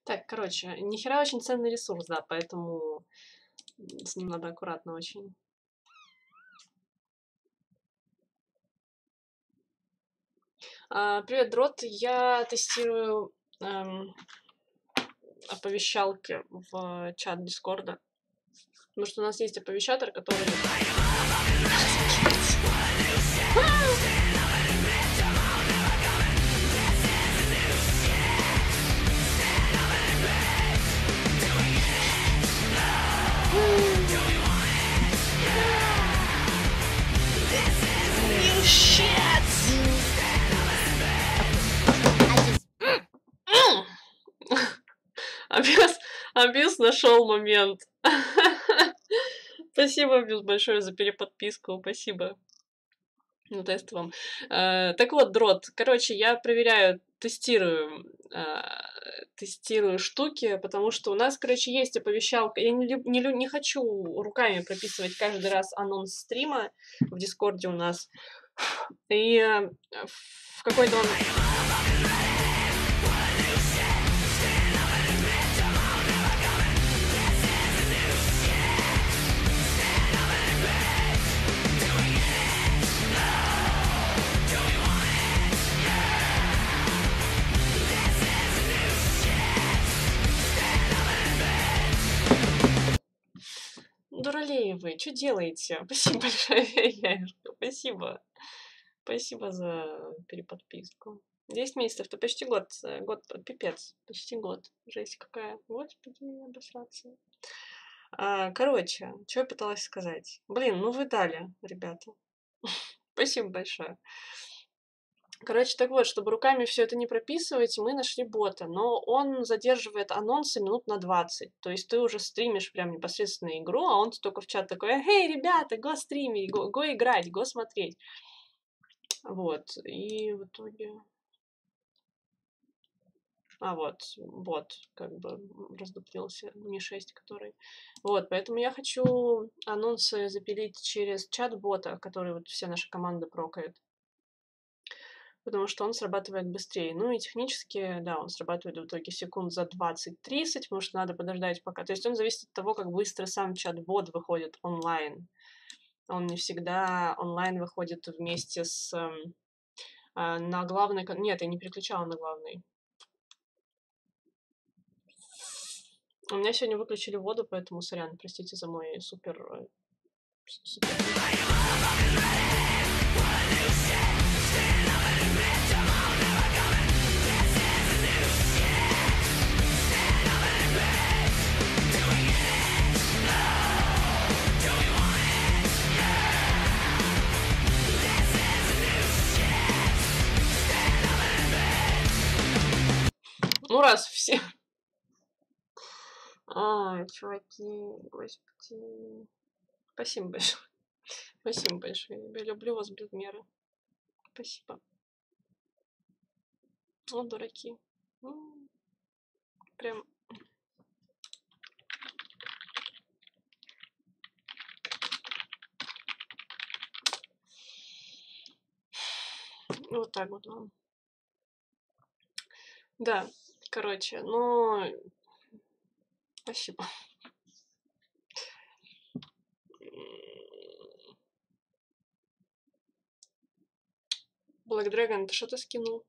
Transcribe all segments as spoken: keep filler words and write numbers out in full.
Так, короче, нихера очень ценный ресурс, да, поэтому с ним надо аккуратно очень. А, привет, Дрот. Я тестирую эм, оповещалки в чат Дискорда. Потому что у нас есть оповещатор, который... Абьюз, Абьюз нашел момент. Спасибо, Абьюз, большое за переподписку. Спасибо. Ну, тест вам. Э, так вот, Дрот. Короче, я проверяю, тестирую, э, тестирую штуки, потому что у нас, короче, есть оповещалка. Я не, люб- не, лю- не хочу руками прописывать каждый раз анонс стрима в Дискорде у нас. И э, в какой-то он... Дуралеи вы, что делаете? Спасибо большое, Яюшка, спасибо. Спасибо за переподписку. десять месяцев, то почти год. э, Год, пипец, почти год. Жесть какая. Господи, обосраться. А, короче, что я пыталась сказать? Блин, ну вы дали, ребята. Спасибо большое. Короче, так вот, чтобы руками все это не прописывать, мы нашли бота, но он задерживает анонсы минут на двадцать. То есть ты уже стримишь прям непосредственно игру, а он только в чат такой: «Эй, ребята, го стримить, го, го играть, го смотреть». Вот, и в итоге... А вот, бот как бы раздуплился, не шесть, который... Вот, поэтому я хочу анонсы запилить через чат-бота, который вот вся наша команда прокает. Потому что он срабатывает быстрее. Ну и технически, да, он срабатывает в итоге секунд за двадцать-тридцать, потому что надо подождать пока. То есть он зависит от того, как быстро сам чат-бот выходит онлайн. Он не всегда онлайн выходит вместе с... эм, а, на главной... кон- Нет, я не переключала на главный. У меня сегодня выключили воду, поэтому сорян, простите за мой супер... э, с- супер... Ну раз все... Ай, чуваки, господи. Спасибо большое. Спасибо большое. Я люблю вас без меры. Спасибо. О, дураки. М, Прям... Вот так вот вам. Да, короче, ну... Спасибо. Black Dragon, ты что-то скинул?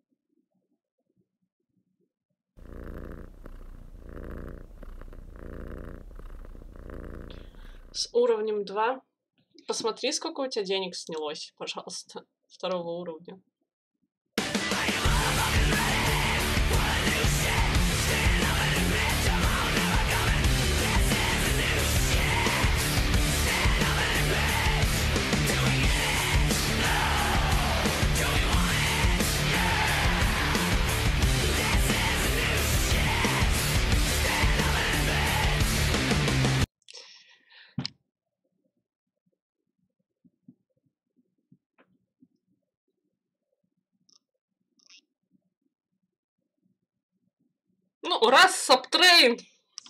С уровнем два. Посмотри, сколько у тебя денег снялось, пожалуйста, второго уровня. Ну, раз, сабтрейн!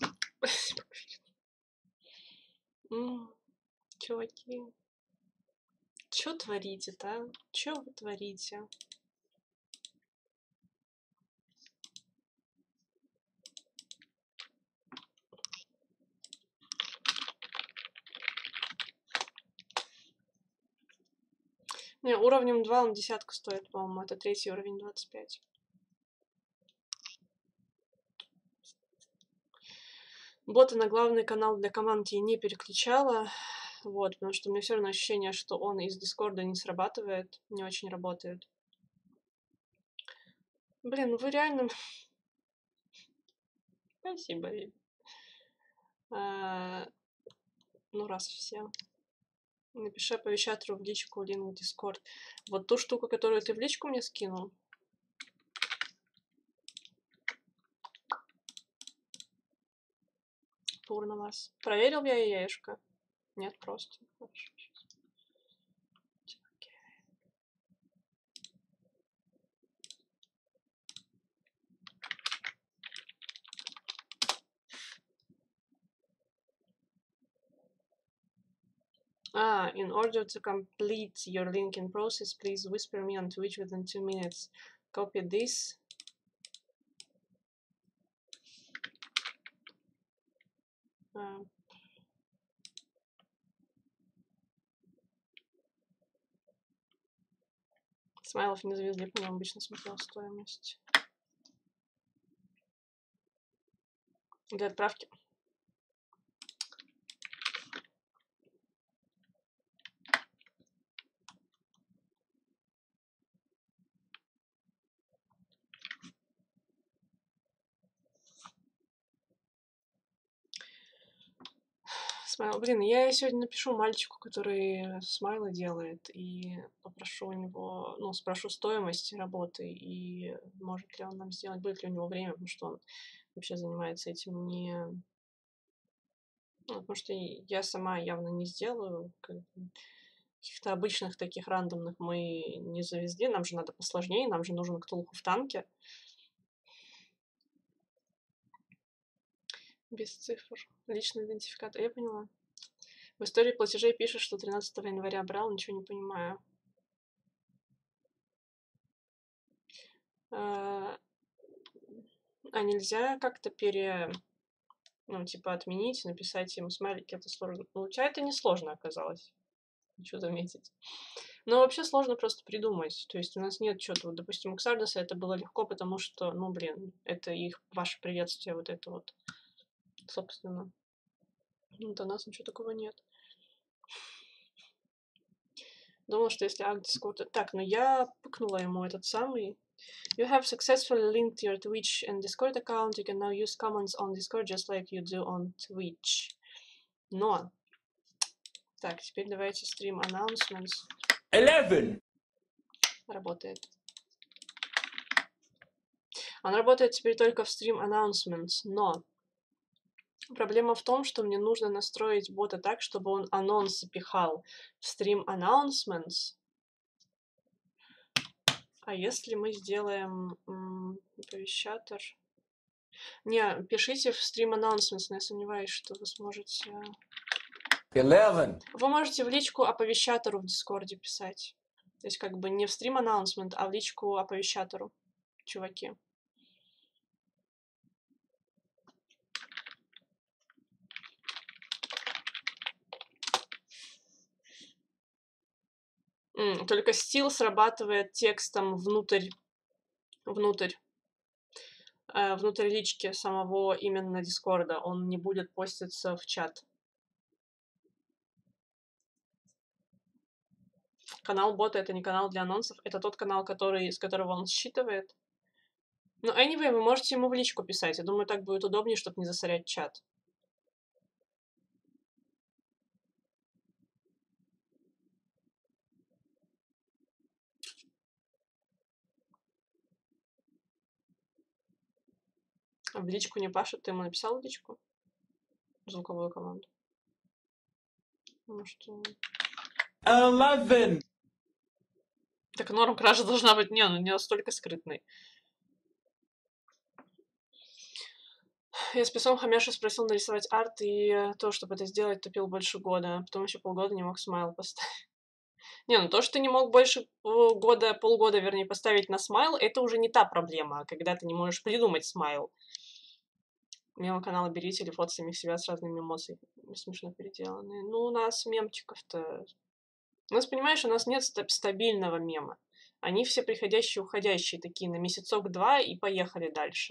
М, Чуваки, чё творите-то, а? Чё вы творите? Не, уровнем два он десятку стоит, по-моему. Это третий уровень, двадцать пять. Бота на главный канал для команд я не переключала. Вот, потому что у меня все равно ощущение, что он из Дискорда не срабатывает, не очень работает. Блин, ну вы реально... Спасибо. А, ну раз все. Напиши оповещатору в личку линк в Дискорд. Вот ту штуку, которую ты в личку мне скинул. Пурна вас. Проверил я яешко? Нет, просто. Хорошо. Ah, in order to complete your linking process, please whisper me on Twitch within two minutes. Copy this. Uh, Смайлов не завезли, по нему обычно смотрел стоимость. Для отправки. Смайл. Блин, я сегодня напишу мальчику, который смайлы делает, и попрошу у него, ну, спрошу стоимость работы, и может ли он нам сделать, будет ли у него время, потому что он вообще занимается этим не... Ну, потому что я сама явно не сделаю, каких-то обычных таких рандомных мы не завезли, нам же надо посложнее, нам же нужен ктулху в танке. Без цифр. Личный идентификатор. Я поняла. В истории платежей пишет, что тринадцатого января брал, ничего не понимаю. А, а нельзя как-то пере... Ну, типа, отменить, написать ему смайлики, это сложно. Ну, у тебя это не сложно оказалось. Хочу заметить. Но вообще сложно просто придумать. То есть у нас нет чего-то. Вот, допустим, у Ксардоса это было легко, потому что, ну, блин, это их, ваше приветствие, вот это вот. Собственно. Вот у нас ничего такого нет. Думала, что если акт Дискорда... Так, ну я пыкнула ему этот самый. You have successfully linked your Twitch and Discord account. You can now use comments on Discord just like you do on Twitch. Но... Так, теперь давайте стрим announcements. eleven. Работает. Он работает теперь только в стрим announcements, но... Проблема в том, что мне нужно настроить бота так, чтобы он анонсы пихал в стрим announcements. А если мы сделаем м, оповещатор? Не, пишите в стрим announcements, но я сомневаюсь, что вы сможете... eleven. Вы можете в личку оповещатору в Дискорде писать. То есть как бы не в стрим announcement, а в личку оповещатору, чуваки. М, только стил срабатывает текстом внутрь, внутрь, э, внутрь лички самого именно Дискорда. Он не будет поститься в чат. Канал бота — это не канал для анонсов, это тот канал, который, с которого он считывает. Но anyway, вы можете ему в личку писать. Я думаю, так будет удобнее, чтобы не засорять чат. А в личку не пашет, ты ему написал в личку? Звуковую команду. Может... eleven. Так норм кража должна быть, не, ну не настолько скрытной. Я с писом Хамеша спросил нарисовать арт, и то, чтобы это сделать, тупил больше года. Потом еще полгода не мог смайл поставить. Не, ну то, что ты не мог больше года, полгода, вернее, поставить на смайл, это уже не та проблема, когда ты не можешь придумать смайл. Мемо канала берите или фото самих себя с разными эмоциями. Смешно переделанные. Ну, у нас мемчиков-то У нас, понимаешь, у нас нет стабильного мема. Они все приходящие, уходящие такие на месяцок-два и поехали дальше.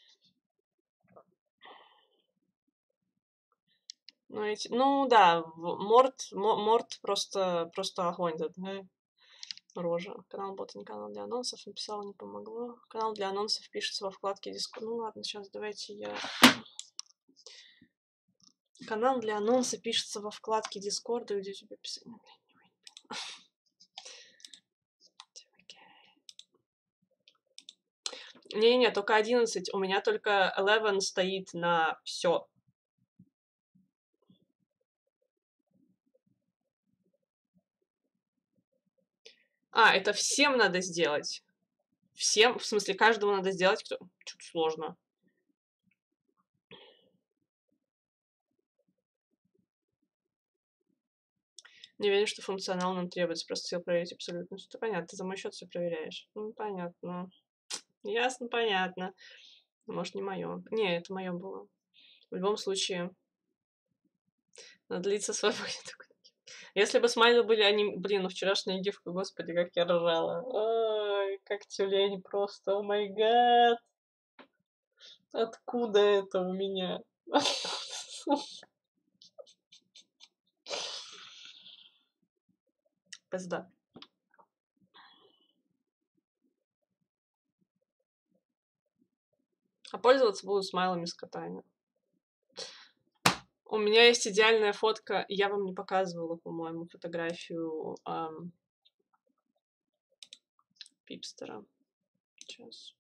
Ну, эти, ну да, Морт, Морт просто, просто огонь. Да? Рожа. Канал бота, не канал для анонсов. Написала, не помогло. Канал для анонсов пишется во вкладке Discord. Ну ладно, сейчас давайте я... Канал для анонса пишется во вкладке Discord, где тебе писать. Не-не, только одиннадцать. У меня только eleven стоит на все. А, это всем надо сделать. Всем, в смысле, каждому надо сделать, кто... Что-то сложно. Не уверен, что функционал нам требуется. Просто хотел проверить абсолютность. Это понятно, ты за мой счет все проверяешь. Ну, понятно. Ясно, понятно. Может, не мое. Не, это мое было. В любом случае, надо длиться свободен. Если бы смайлы были они... Блин, ну вчерашняя гифка, господи, как я ржала. Ой, как тюлень просто, о май гад. Откуда это у меня? Пизда. А пользоваться буду смайлами с котами. У меня есть идеальная фотка. Я вам не показывала, по-моему, фотографию эм, Пипстера. Сейчас.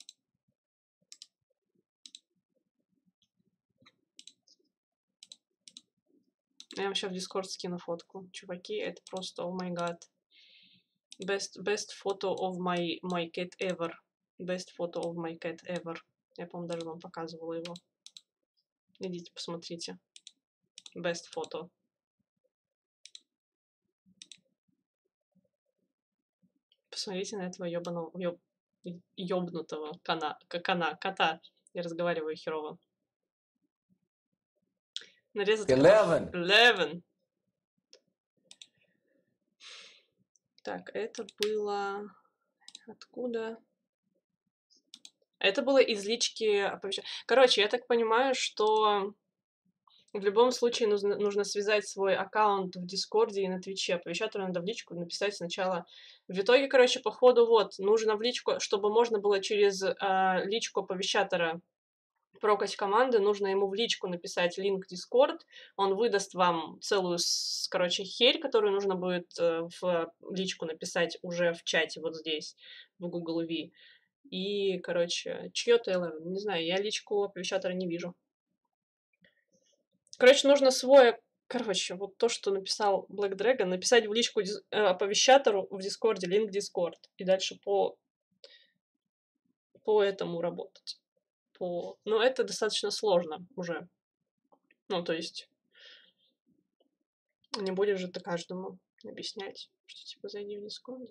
Я вам сейчас в Discord скину фотку. Чуваки, это просто, о май гад. Best, best photo of my, my cat ever. Best photo of my cat ever. Я, по-моему, даже вам показывала его. Идите, посмотрите. Best photo. Посмотрите на этого ёбаного, ёб, ёбнутого кана, кана, кота. Я разговариваю херово. Нарезать Eleven. Eleven. Так, это было... Откуда? Это было из лички оповещения. Короче, я так понимаю, что в любом случае нужно, нужно связать свой аккаунт в Дискорде и на Твиче. Оповещателю надо в личку написать сначала. В итоге, короче, по ходу вот, нужно в личку, чтобы можно было через э, личку оповещатора прокать команды, нужно ему в личку написать линк Discord, он выдаст вам целую, короче, херь, которую нужно будет э, в личку написать уже в чате вот здесь, в Google ви. И, короче, чьё-то Eleven, не знаю, я личку оповещатора не вижу. Короче, нужно свой, короче, вот то, что написал Black Dragon, написать в личку э, оповещатору в Дискорде, линк Discord, и дальше по, по этому работать. По... Но это достаточно сложно уже. Ну, то есть, не будешь же ты каждому объяснять, что, типа, зайди в Discord.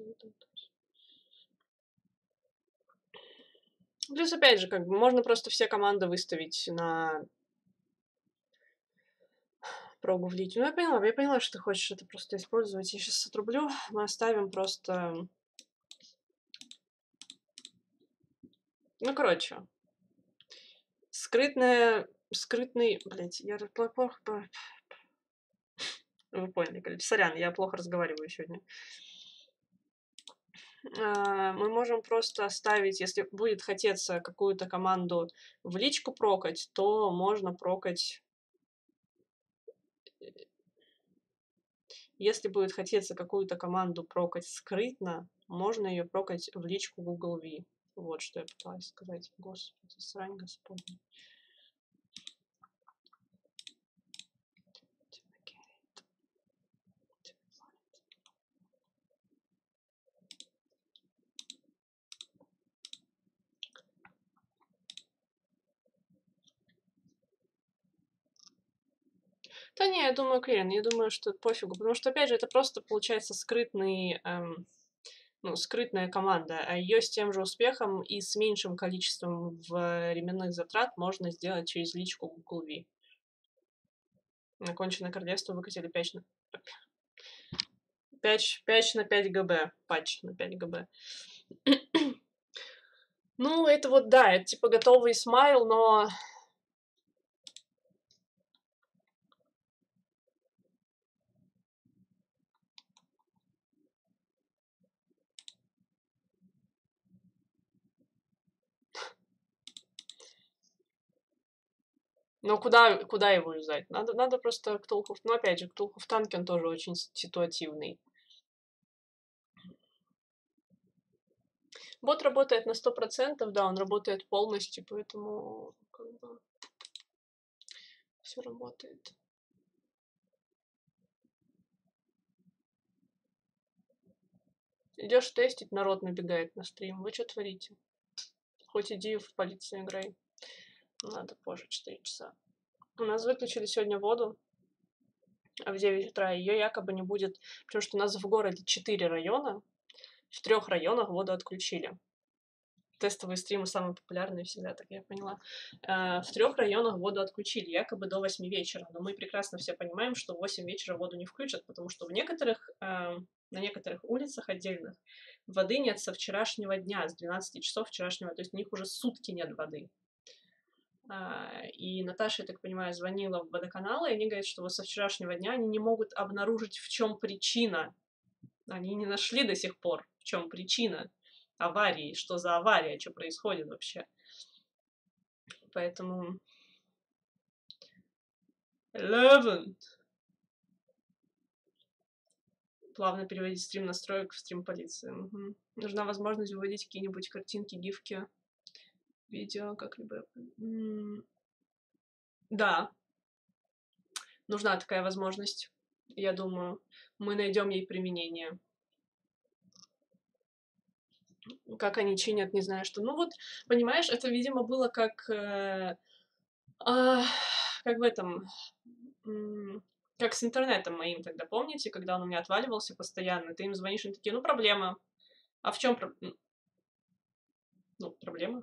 Плюс, опять же, как бы, можно просто все команды выставить на прогу в лите. Ну, я поняла, я поняла, что ты хочешь это просто использовать. Я сейчас отрублю, мы оставим просто... Ну, короче. Скрытная... Скрытный... Блять, я... Вы поняли, короче. Сорян, я плохо разговариваю сегодня. Мы можем просто оставить, если будет хотеться какую-то команду в личку прокать, то можно прокать... Если будет хотеться какую-то команду прокать скрытно, можно ее прокать в личку Google ви. Вот что я пыталась сказать. Господи, срань господня. Да не, я думаю, Клин, я думаю, что пофигу, потому что, опять же, это просто, получается, скрытный, эм, ну, скрытная команда, а ее с тем же успехом и с меньшим количеством временных затрат можно сделать через личку Google ви. Оконченное королевство выкатили пять... пять, пять на пять гигабайт. Патч на пять гигабайт. Ну, это вот, да, это типа готовый смайл, но... Но куда, куда его юзать? Надо, надо просто Ктулху... Ну, опять же, Ктулху в танке, он тоже очень ситуативный. Бот работает на сто процентов, да, он работает полностью, поэтому как бы все работает. Идешь тестить, народ набегает на стрим. Вы что творите? Хоть иди в полицию играй. Надо позже, четыре часа. У нас выключили сегодня воду в девять утра. Ее якобы не будет, потому что у нас в городе четыре района. В трех районах воду отключили. Тестовые стримы самые популярные всегда, так я поняла. В трех районах воду отключили, якобы до восьми вечера. Но мы прекрасно все понимаем, что в восемь вечера воду не включат, потому что в некоторых, на некоторых улицах отдельных воды нет со вчерашнего дня, с двенадцати часов вчерашнего. То есть у них уже сутки нет воды. И Наташа, я так понимаю, звонила в водоканал, и они говорят, что вот со вчерашнего дня они не могут обнаружить, в чем причина. Они не нашли до сих пор, в чем причина аварии, что за авария, что происходит вообще. Поэтому... Eleven. Плавно переводить стрим настроек в стрим полиции. Угу. Нужна возможность выводить какие-нибудь картинки, гифки, видео, как-либо. Да. Нужна такая возможность. Я думаю, мы найдем ей применение. Как они чинят, не знаю что. Ну вот, понимаешь, это, видимо, было как... Э, э, как в этом... Э, как с интернетом моим тогда, помните, когда он у меня отваливался постоянно, ты им звонишь, они такие, ну, проблема. А в чем проблема? Ну, проблема.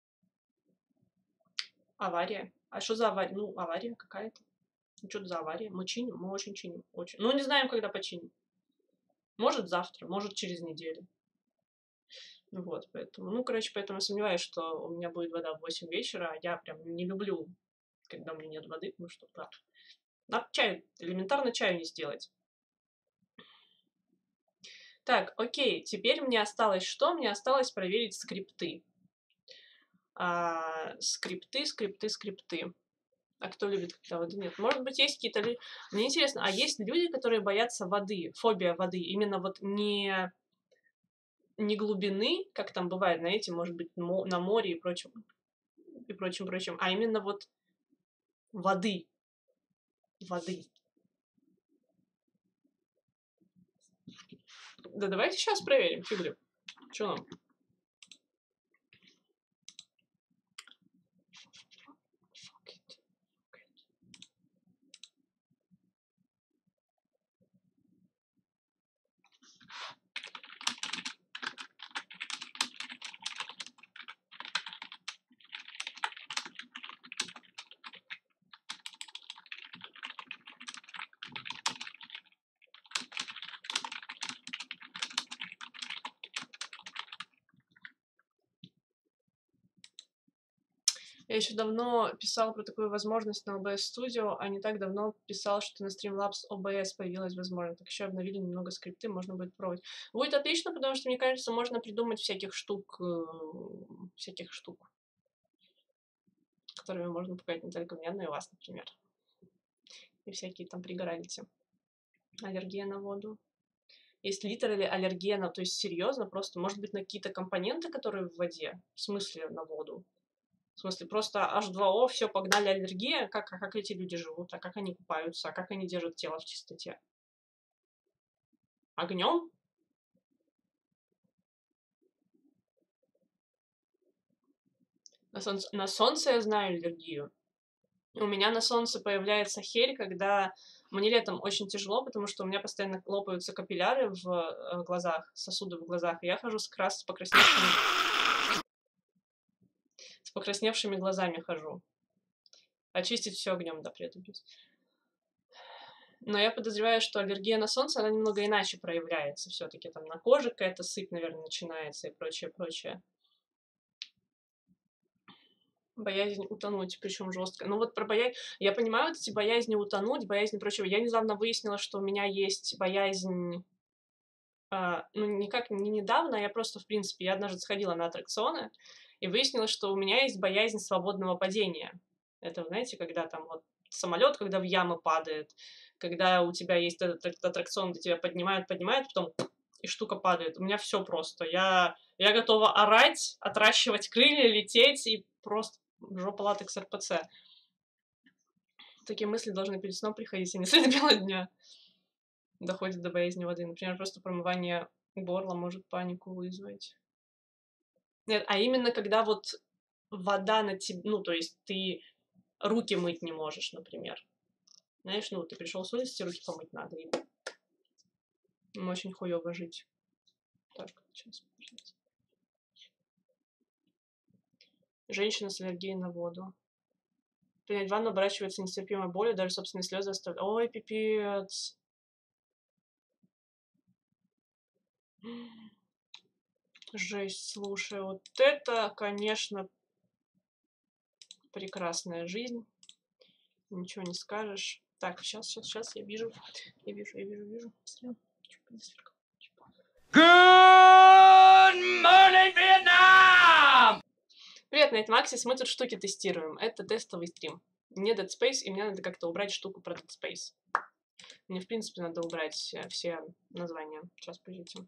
Авария. А что за авария? Ну, авария какая-то. Ну, что за авария? Мы чиним, мы очень чиним. Очень. Ну, не знаем, когда починим. Может, завтра, может, через неделю. Вот, поэтому, ну, короче, поэтому сомневаюсь, что у меня будет вода в восемь вечера, а я прям не люблю, когда у меня нет воды, потому что, да, надо чай, элементарно чаю не сделать. Так, окей, теперь мне осталось что? Мне осталось проверить скрипты. А, скрипты, скрипты, скрипты. А кто любит, когда воды нет? Может быть, есть какие-то люди... Мне интересно, а есть люди, которые боятся воды, фобия воды, именно вот не... не глубины, как там бывает, знаете, может быть, на море и прочем, и прочим, прочим, а именно вот воды. Воды. Да давайте сейчас проверим, фигли. Что нам? Я еще давно писал про такую возможность на о бэ эс Studio, а не так давно писал, что на Streamlabs о бэ эс появилась возможность. Так еще обновили немного скрипты, можно будет пробовать. Будет отлично, потому что, мне кажется, можно придумать всяких штук, всяких штук, которыми можно пугать не только меня, но и вас, например. И всякие там пригоральцы. Аллергия на воду. Есть литерали аллергия на... То есть, серьезно, просто, может быть, на какие-то компоненты, которые в воде? В смысле, на воду? В смысле, просто эйч два о, все, погнали аллергия, как, как эти люди живут, а как они купаются, а как они держат тело в чистоте? Огнем? На солнце, на солнце я знаю аллергию. У меня на солнце появляется хель, когда мне летом очень тяжело, потому что у меня постоянно лопаются капилляры в глазах, сосуды в глазах, и я хожу с крас с покрасневшими... с покрасневшими глазами хожу. Очистить все огнем, да, при этом. Но я подозреваю, что аллергия на солнце, она немного иначе проявляется все-таки. Там на коже какая-то сыпь, наверное, начинается и прочее, прочее. Боязнь утонуть, причем жестко. Ну вот про боязнь... Я понимаю вот эти боязни утонуть, боязнь и прочего. Я недавно выяснила, что у меня есть боязнь... А, ну, никак не недавно, я просто, в принципе, я однажды сходила на аттракционы и выяснила, что у меня есть боязнь свободного падения. Это, знаете, когда там вот самолет, когда в ямы падает, когда у тебя есть этот, этот аттракцион, где тебя поднимают, поднимают, потом и штука падает. У меня все просто. Я, я готова орать, отращивать крылья, лететь и просто жопа латекс эр пэ цэ. Такие мысли должны перед сном приходить, а не средь бела дня. Доходит до боязни воды. Например, просто промывание горла может панику вызвать. Нет, а именно когда вот вода на тебе, ну, то есть ты руки мыть не можешь, например. Знаешь, ну, ты пришел с улицы, руки помыть надо, и им очень хуёво жить. Так, сейчас, пожалуйста. Женщина с аллергией на воду. Принять ванну оборачивается нестерпимой болью, даже собственные слезы оставляют. Ой, пипец. Жесть, слушай, вот это, конечно, прекрасная жизнь. Ничего не скажешь. Так, сейчас, сейчас, сейчас, я вижу. Я вижу, я вижу, вижу. Good morning, Vietnam! Привет, Найт Максис, мы тут штуки тестируем. Это тестовый стрим. Мне Dead Space, и мне надо как-то убрать штуку про Dead Space. Мне, в принципе, надо убрать все названия. Сейчас, подождите.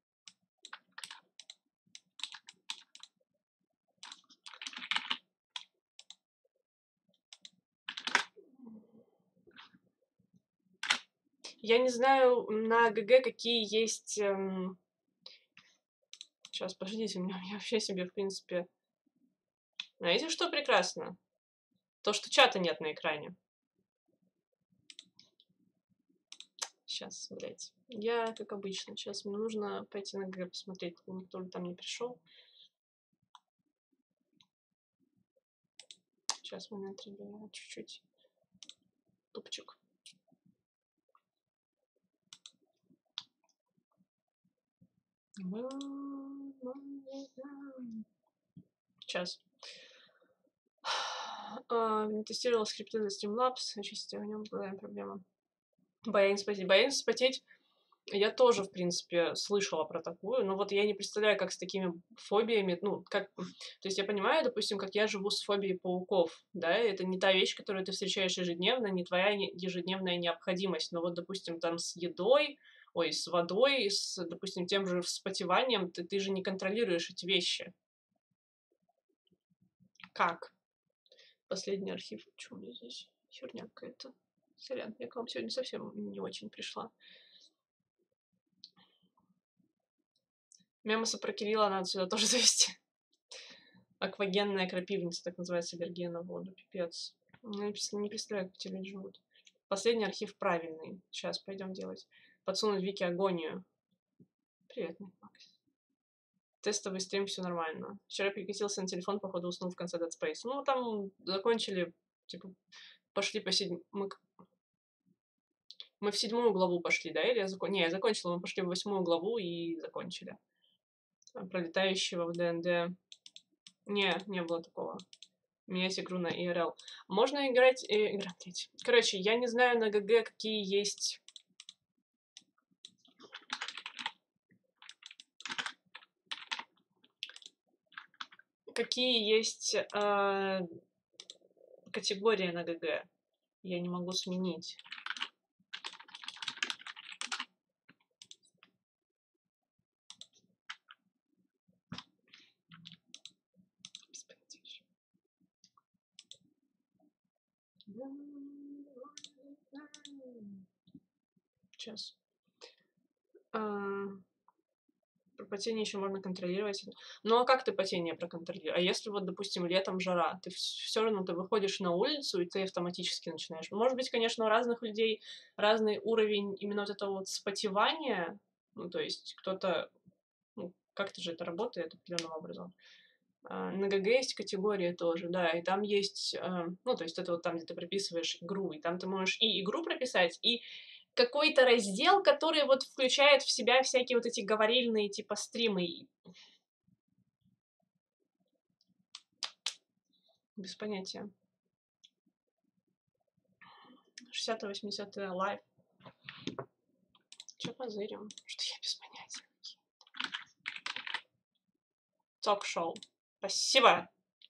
Я не знаю на ГГ какие есть... Эм... Сейчас, подождите, у меня, у меня вообще себе, в принципе... Знаете, что прекрасно? То, что чата нет на экране. Сейчас, блядь. Я, как обычно, сейчас мне нужно пойти на ГГ посмотреть, никто ли там не пришел. Сейчас, момент, ребят, чуть-чуть. Тупчик. Сейчас. Тестировал скрипты для Streamlabs, очистил в нем была проблема. Боязнь спотеть. Боязнь спотеть я тоже, в принципе, слышала про такую, но вот я не представляю, как с такими фобиями, ну, как... То есть я понимаю, допустим, как я живу с фобией пауков, да, это не та вещь, которую ты встречаешь ежедневно, не твоя ежедневная необходимость, но вот, допустим, там с едой, ой, с водой, с, допустим, тем же вспотеванием, ты, ты же не контролируешь эти вещи. Как? Последний архив. Что у меня здесь? Херня какая-то. Сорян, я к вам сегодня совсем не очень пришла. Мемоса про Кирилла надо сюда тоже завести. Аквагенная крапивница, так называется, аллергия на воду. Пипец. Я не представляю, как эти люди живут. Последний архив правильный. Сейчас пойдем делать. Подсунуть Вики агонию. Привет, Макс. Тестовый стрим, все нормально. Вчера перекатился на телефон, походу уснул в конце Dead Space. Ну, там закончили, типа, пошли по седьмому... Мы... мы в седьмую главу пошли, да? Или я закон... Не, я закончила, мы пошли в восьмую главу и закончили. Про летающего в ДНД. Не, не было такого. Менять игру на и эр эл. Можно играть... Э, играть. Короче, я не знаю на ГГ, какие есть... Какие есть э, категории на ГГ. Я не могу сменить. Сейчас. А, про потение еще можно контролировать. Ну а как ты потение проконтролируешь? А если вот, допустим, летом жара, ты все равно ты выходишь на улицу, и ты автоматически начинаешь. Может быть, конечно, у разных людей разный уровень именно вот этого вот спотевания. Ну, то есть кто-то... Ну, как-то же это работает определенным образом. А, на ГГ есть категория тоже, да, и там есть, э, ну, то есть это вот там, где ты прописываешь игру, и там ты можешь и игру прописать, и какой-то раздел, который вот включает в себя всякие вот эти говорильные типа стримы. Без понятия. шестьдесят-восемьдесят лайв. Чё позырим? Что я без понятия. Ток-шоу. Спасибо.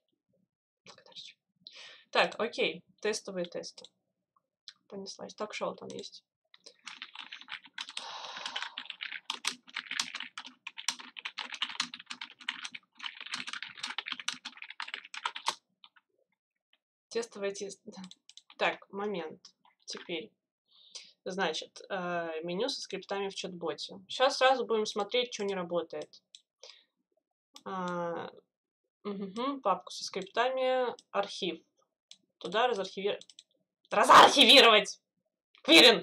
Так, окей. Тестовые тесты. Понеслась. Ток-шоу там есть. Тестовые тесты. Так, момент. Теперь. Значит, э, меню со скриптами в чат-боте. Сейчас сразу будем смотреть, что не работает. А, угу, папку со скриптами, архив. Туда разархивировать. Разархивировать! Квирин!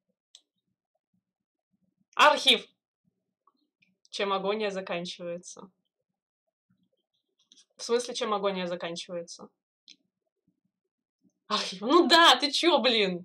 Архив! Чем агония заканчивается. В смысле, чем агония заканчивается? Архив. Ну да, ты чё, блин?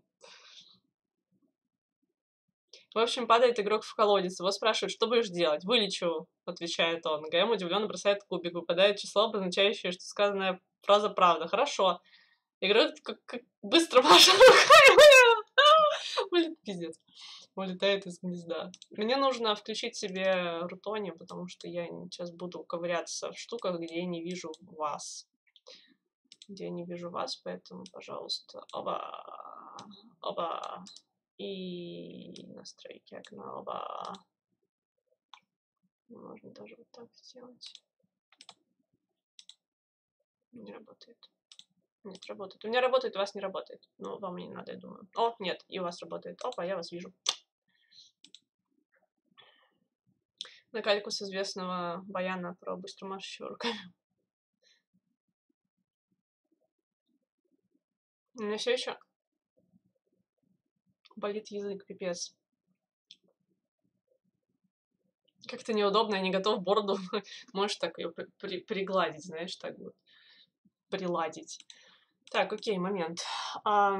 В общем, падает игрок в колодец. Его спрашивают, что будешь делать? Вылечу, отвечает он. ГМ удивленно бросает кубик. Выпадает число, обозначающее, что сказанная фраза правда. Хорошо. Игрок как, как быстро машет рукой. Пиздец. Улетает из гнезда. Мне нужно включить себе рутони, потому что я сейчас буду ковыряться в штуках, где я не вижу вас. Где я не вижу вас, поэтому, пожалуйста, оба, оба. И настройки окна, оба. Можно даже вот так сделать. Не работает. Нет, работает. У меня работает, у вас не работает. Но вам не надо, я думаю. О, нет, и у вас работает. Опа, я вас вижу. На кальку с известного баяна про быстро машущего руками. У меня все еще болит язык, пипец. Как-то неудобно, я не готов бороду. Можешь так ее при при пригладить, знаешь, так вот. Приладить. Так, окей, момент. А...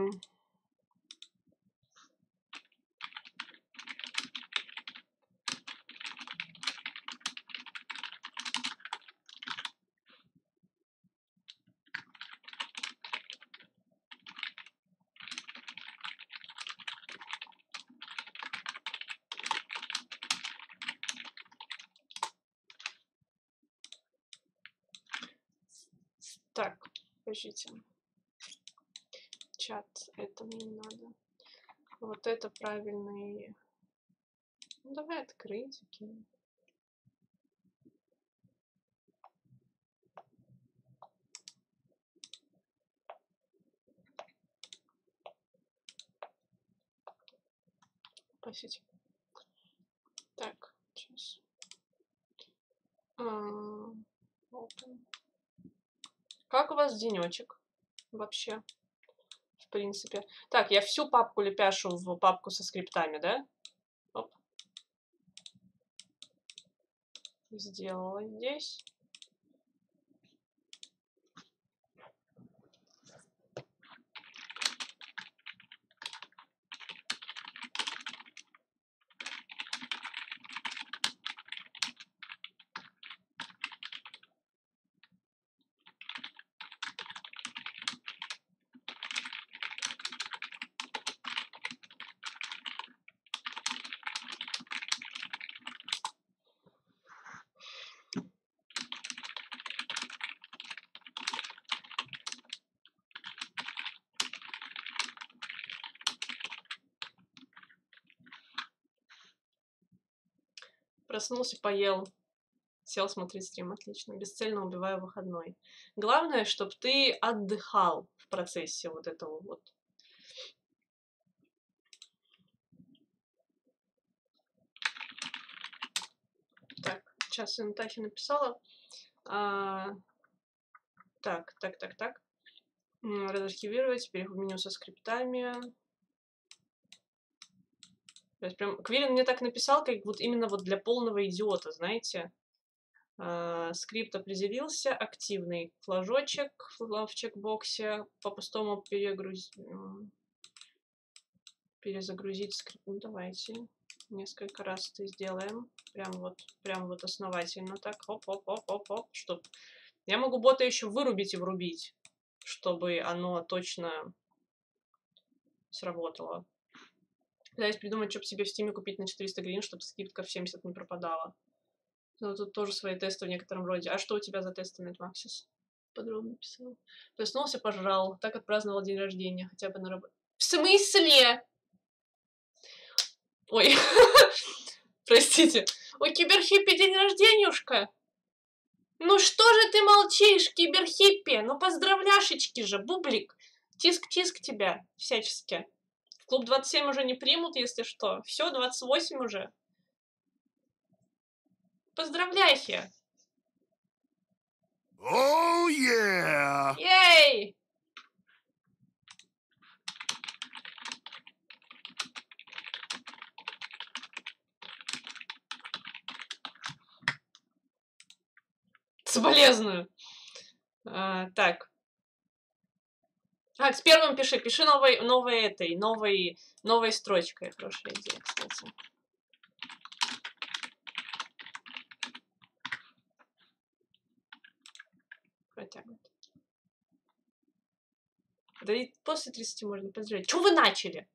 Так, подождите. Чат, это мне не надо. Вот это правильный. Ну, давай открыть. Окей. Спасите. Так, сейчас. Open. Как у вас денечек вообще? В принципе. Так, я всю папку лепяшу в папку со скриптами, да? Оп. Сделала здесь. Проснулся, поел, сел смотреть стрим, отлично. Бесцельно убиваю выходной. Главное, чтобы ты отдыхал в процессе вот этого вот. Так, сейчас я Натахе написала. А, так, так, так, так. Разархивировать, переход в меню со скриптами. То есть прям Квирин мне так написал, как вот именно вот для полного идиота, знаете. А, скрипт определился. Активный флажочек в чекбоксе. По пустому перегруз... перезагрузить скрипт. Ну, давайте. Несколько раз это сделаем. Прям вот, прям вот основательно так. Оп-оп-оп-оп-оп. Чтоб... Я могу бота еще вырубить и врубить, чтобы оно точно сработало. Пытаюсь придумать, чтобы себе в стиме купить на четыреста гривен, чтобы скидка в семьдесят не пропадала. Но тут тоже свои тесты в некотором роде. А что у тебя за тесты, Netmaxis? Подробно писал. Проснулся, пожрал. Так отпраздновал день рождения. Хотя бы на работе. В смысле? Ой. Простите. У Киберхиппи день рожденюшка. Ну что же ты молчишь, Киберхиппи? Ну поздравляшечки же, бублик. Тиск-тиск тебя всячески. В клуб двадцать семь уже не примут, если что. Все, двадцать восемь уже. Поздравляйте. Oh, yeah! Ей! Соболезную. А, так. А, с первым пиши. Пиши новой, новой этой, новой, новой строчкой. Хорошая идея, кстати. Протягивает. Да и после тридцати можно поздравить. Чего вы начали?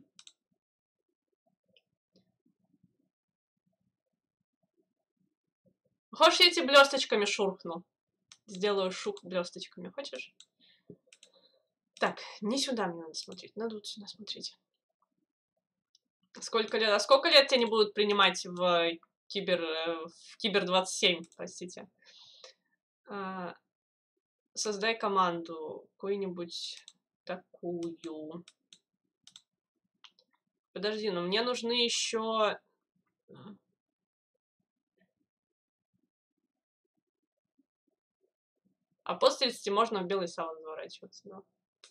Хочешь, я тебе блесточками шурхну? Сделаю шух блесточками. Хочешь? Так, не сюда мне надо смотреть. Надо вот сюда смотреть. Сколько лет? А сколько лет тебя не будут принимать в Кибер... в Кибер двадцать семь, простите? А, создай команду. Какую-нибудь такую. Подожди, но мне нужны еще... А после тридцати можно в белый саунд заворачиваться, да?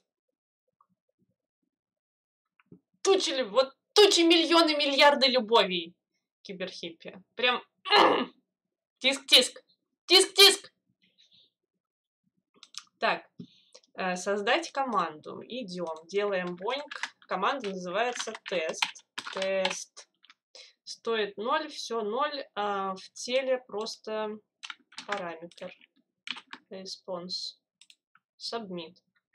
Тучи, вот тучи, миллионы, миллиарды любовей. Киберхиппи. Прям... Тиск-тиск. Тиск-тиск. Так. Создать команду. Идем. Делаем боинг. Команда называется тест. Тест. Стоит ноль, все ноль. А в теле просто параметр. Response. Submit.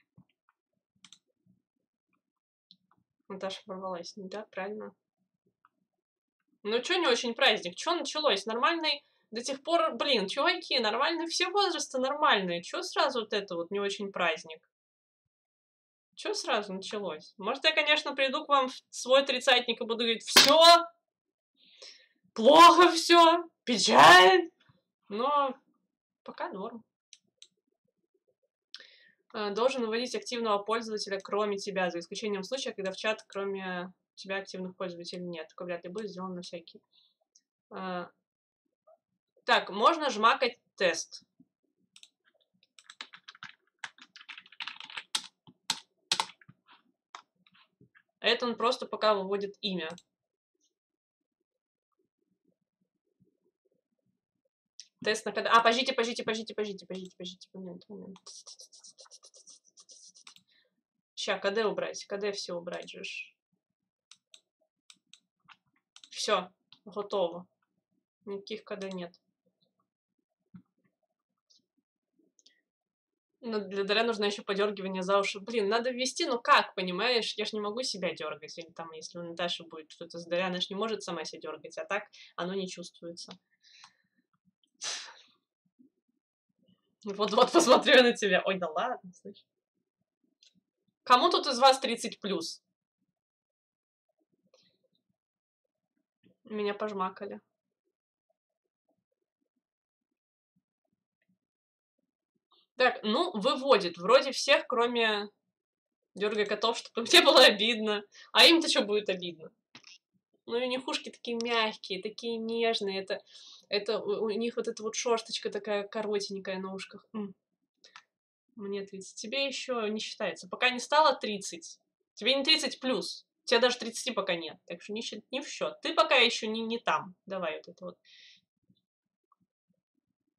Наташа порвалась, да? Правильно. Ну, что не очень праздник? Что началось? Нормальный до тех пор... Блин, чуваки, нормальные все возрасты нормальные. Чё сразу вот это вот не очень праздник? Чё сразу началось? Может, я, конечно, приду к вам в свой тридцатник и буду говорить, все, плохо все, печаль, но пока норм. Должен выводить активного пользователя, кроме тебя, за исключением случая, когда в чат, кроме тебя, активных пользователей нет. Такое вряд ли будет сделано на всякий. Так, можно жмакать тест. Это он просто пока выводит имя. Тест на КД. А, пождите, пождите, пождите, пождите, пождите, пождите. Момент, момент. Ща, КД убрать. КД все убрать же. Все, готово. Никаких КД нет. Но для Даря нужно еще подергивание за уши. Блин, надо ввести, ну как, понимаешь? Я ж не могу себя дергать. Или там, если у Наташи будет что-то с Даря, она ж не может сама себя дергать, а так оно не чувствуется. Вот-вот посмотрю на тебя. Ой, да ладно, слышь. Кому тут из вас тридцать плюс? Меня пожмакали. Так, ну, выводит. Вроде всех, кроме дергай котов, чтобы мне было обидно. А им-то что будет обидно? Ну, и у них ушки такие мягкие, такие нежные. Это, это у, у них вот эта вот шерсточка такая коротенькая на ушках. М. Мне тридцать. Тебе еще не считается. Пока не стало тридцать. Тебе не тридцать плюс. Тебе даже тридцати пока нет. Так что не, не в счет. Ты пока еще не, не там. Давай вот это вот.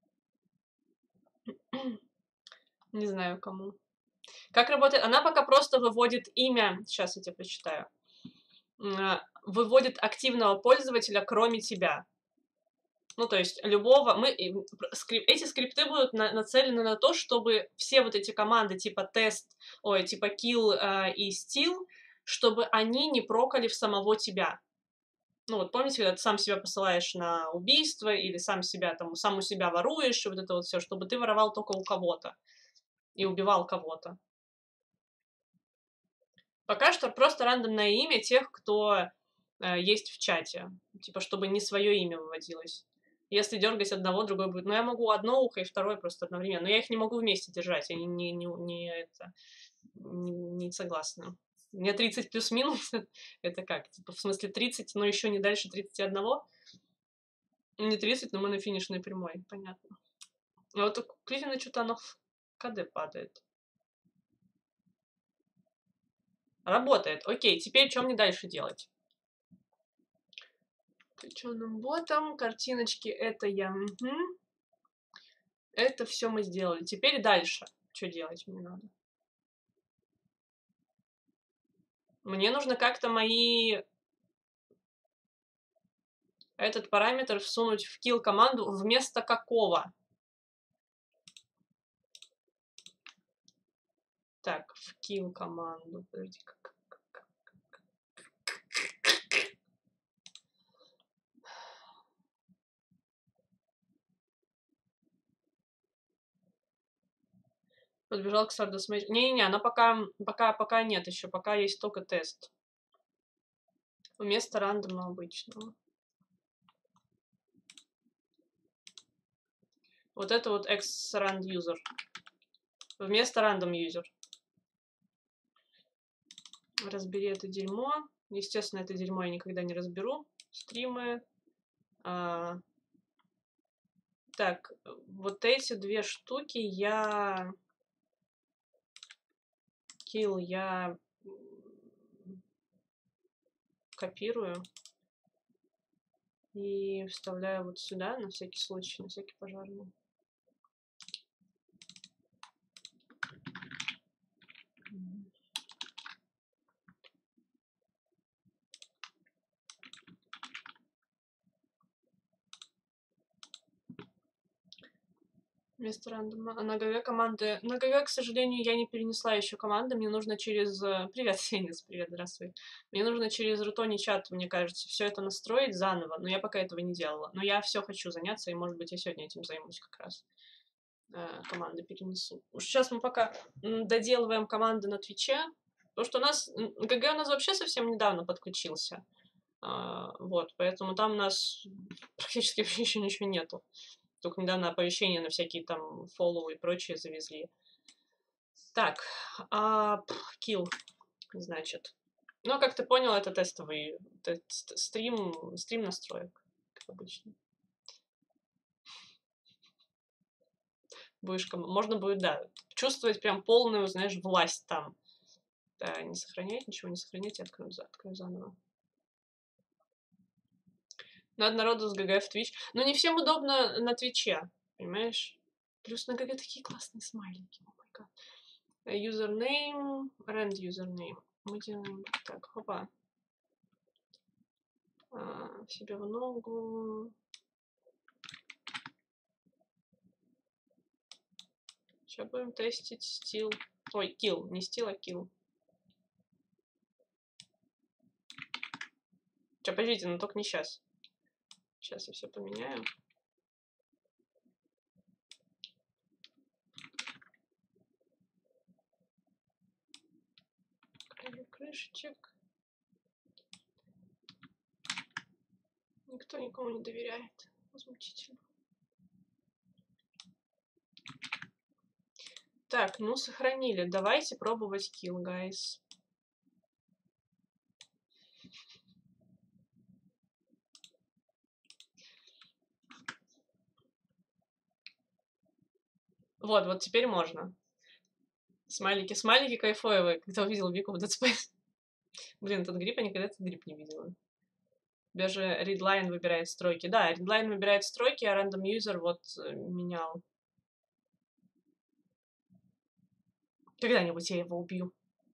Не знаю, кому. Как работает? Она пока просто выводит имя. Сейчас я тебе прочитаю. Выводит активного пользователя, кроме тебя. Ну, то есть, любого... Мы, эти скрипты будут на, нацелены на то, чтобы все вот эти команды типа тест, ой, типа kill э, и steal, чтобы они не прокали в самого тебя. Ну, вот помните, когда ты сам себя посылаешь на убийство, или сам себя, там, сам у себя воруешь, и вот это вот все, чтобы ты воровал только у кого-то. И убивал кого-то. Пока что просто рандомное имя тех, кто э, есть в чате. Типа, чтобы не свое имя выводилось. Если дергать одного, другой будет. Но я могу одно ухо и второе просто одновременно. Но я их не могу вместе держать. Они не, не, не, это, не, не согласны. У меня тридцать плюс-минус. Это как? Типа, в смысле тридцать, но еще не дальше тридцати одного? Не тридцать, но мы на финишной прямой. Понятно. А вот у Кливина что-то оно в КД падает. Работает. Окей, теперь что мне дальше делать? Включенным ботом. Картиночки это я. Угу. Это все мы сделали. Теперь дальше. Что делать мне надо? Мне нужно как-то мои... Этот параметр всунуть в kill команду вместо какого? Так, в kill команду. Подожди, как... Подбежал к Stardust Magic. Не-не-не, она пока, пока, пока нет еще. Пока есть только тест. Вместо рандома обычного. Вот это вот X-Rand User. Вместо Random User. Разбери это дерьмо. Естественно, это дерьмо я никогда не разберу. Стримы. А... Так, вот эти две штуки я... Kill я копирую. И вставляю вот сюда, на всякий случай, на всякий пожарный. Вместо рандома. А на ГГ команды... На ГГ, к сожалению, я не перенесла еще команды. Мне нужно через... Привет, Сенис, привет, здравствуй. Мне нужно через Рутони чат, мне кажется, все это настроить заново. Но я пока этого не делала. Но я все хочу заняться, и, может быть, я сегодня этим займусь как раз. Команды перенесу. Уж сейчас мы пока доделываем команды на Твиче. Потому что у нас... ГГ у нас вообще совсем недавно подключился. Вот, поэтому там у нас практически вообще еще ничего нету. Только недавно оповещения на всякие там фоллоу и прочее завезли. Так, а, kill, значит. Ну, как ты понял, это тестовый тест, стрим, стрим настроек, как обычно. Будешь, можно будет, да, чувствовать прям полную, знаешь, власть там. Да, не сохранять, ничего не сохранять, я открою, открою заново. Надо народу с ГГ в Twitch. Но не всем удобно на Твиче, понимаешь? Плюс на ГГ такие классные смайлики. О май гад. Username, rand username. Мы делаем так, хопа. А, себе в ногу. Сейчас будем тестить стил. Ой, kill, не стил, а kill. Сейчас, подождите, но только не сейчас. Сейчас я все поменяю. Крышечек. Никто никому не доверяет. Возмутительно. Так, ну сохранили. Давайте пробовать kill, guys. Вот, вот теперь можно. Смайлики, смайлики кайфовые. Когда увидел Вику в Dead Space. Блин, этот гриб, я никогда этот гриб не видела. Даже Readline выбирает стройки. Да, Readline выбирает стройки, а Random User вот менял. Когда-нибудь я его убью.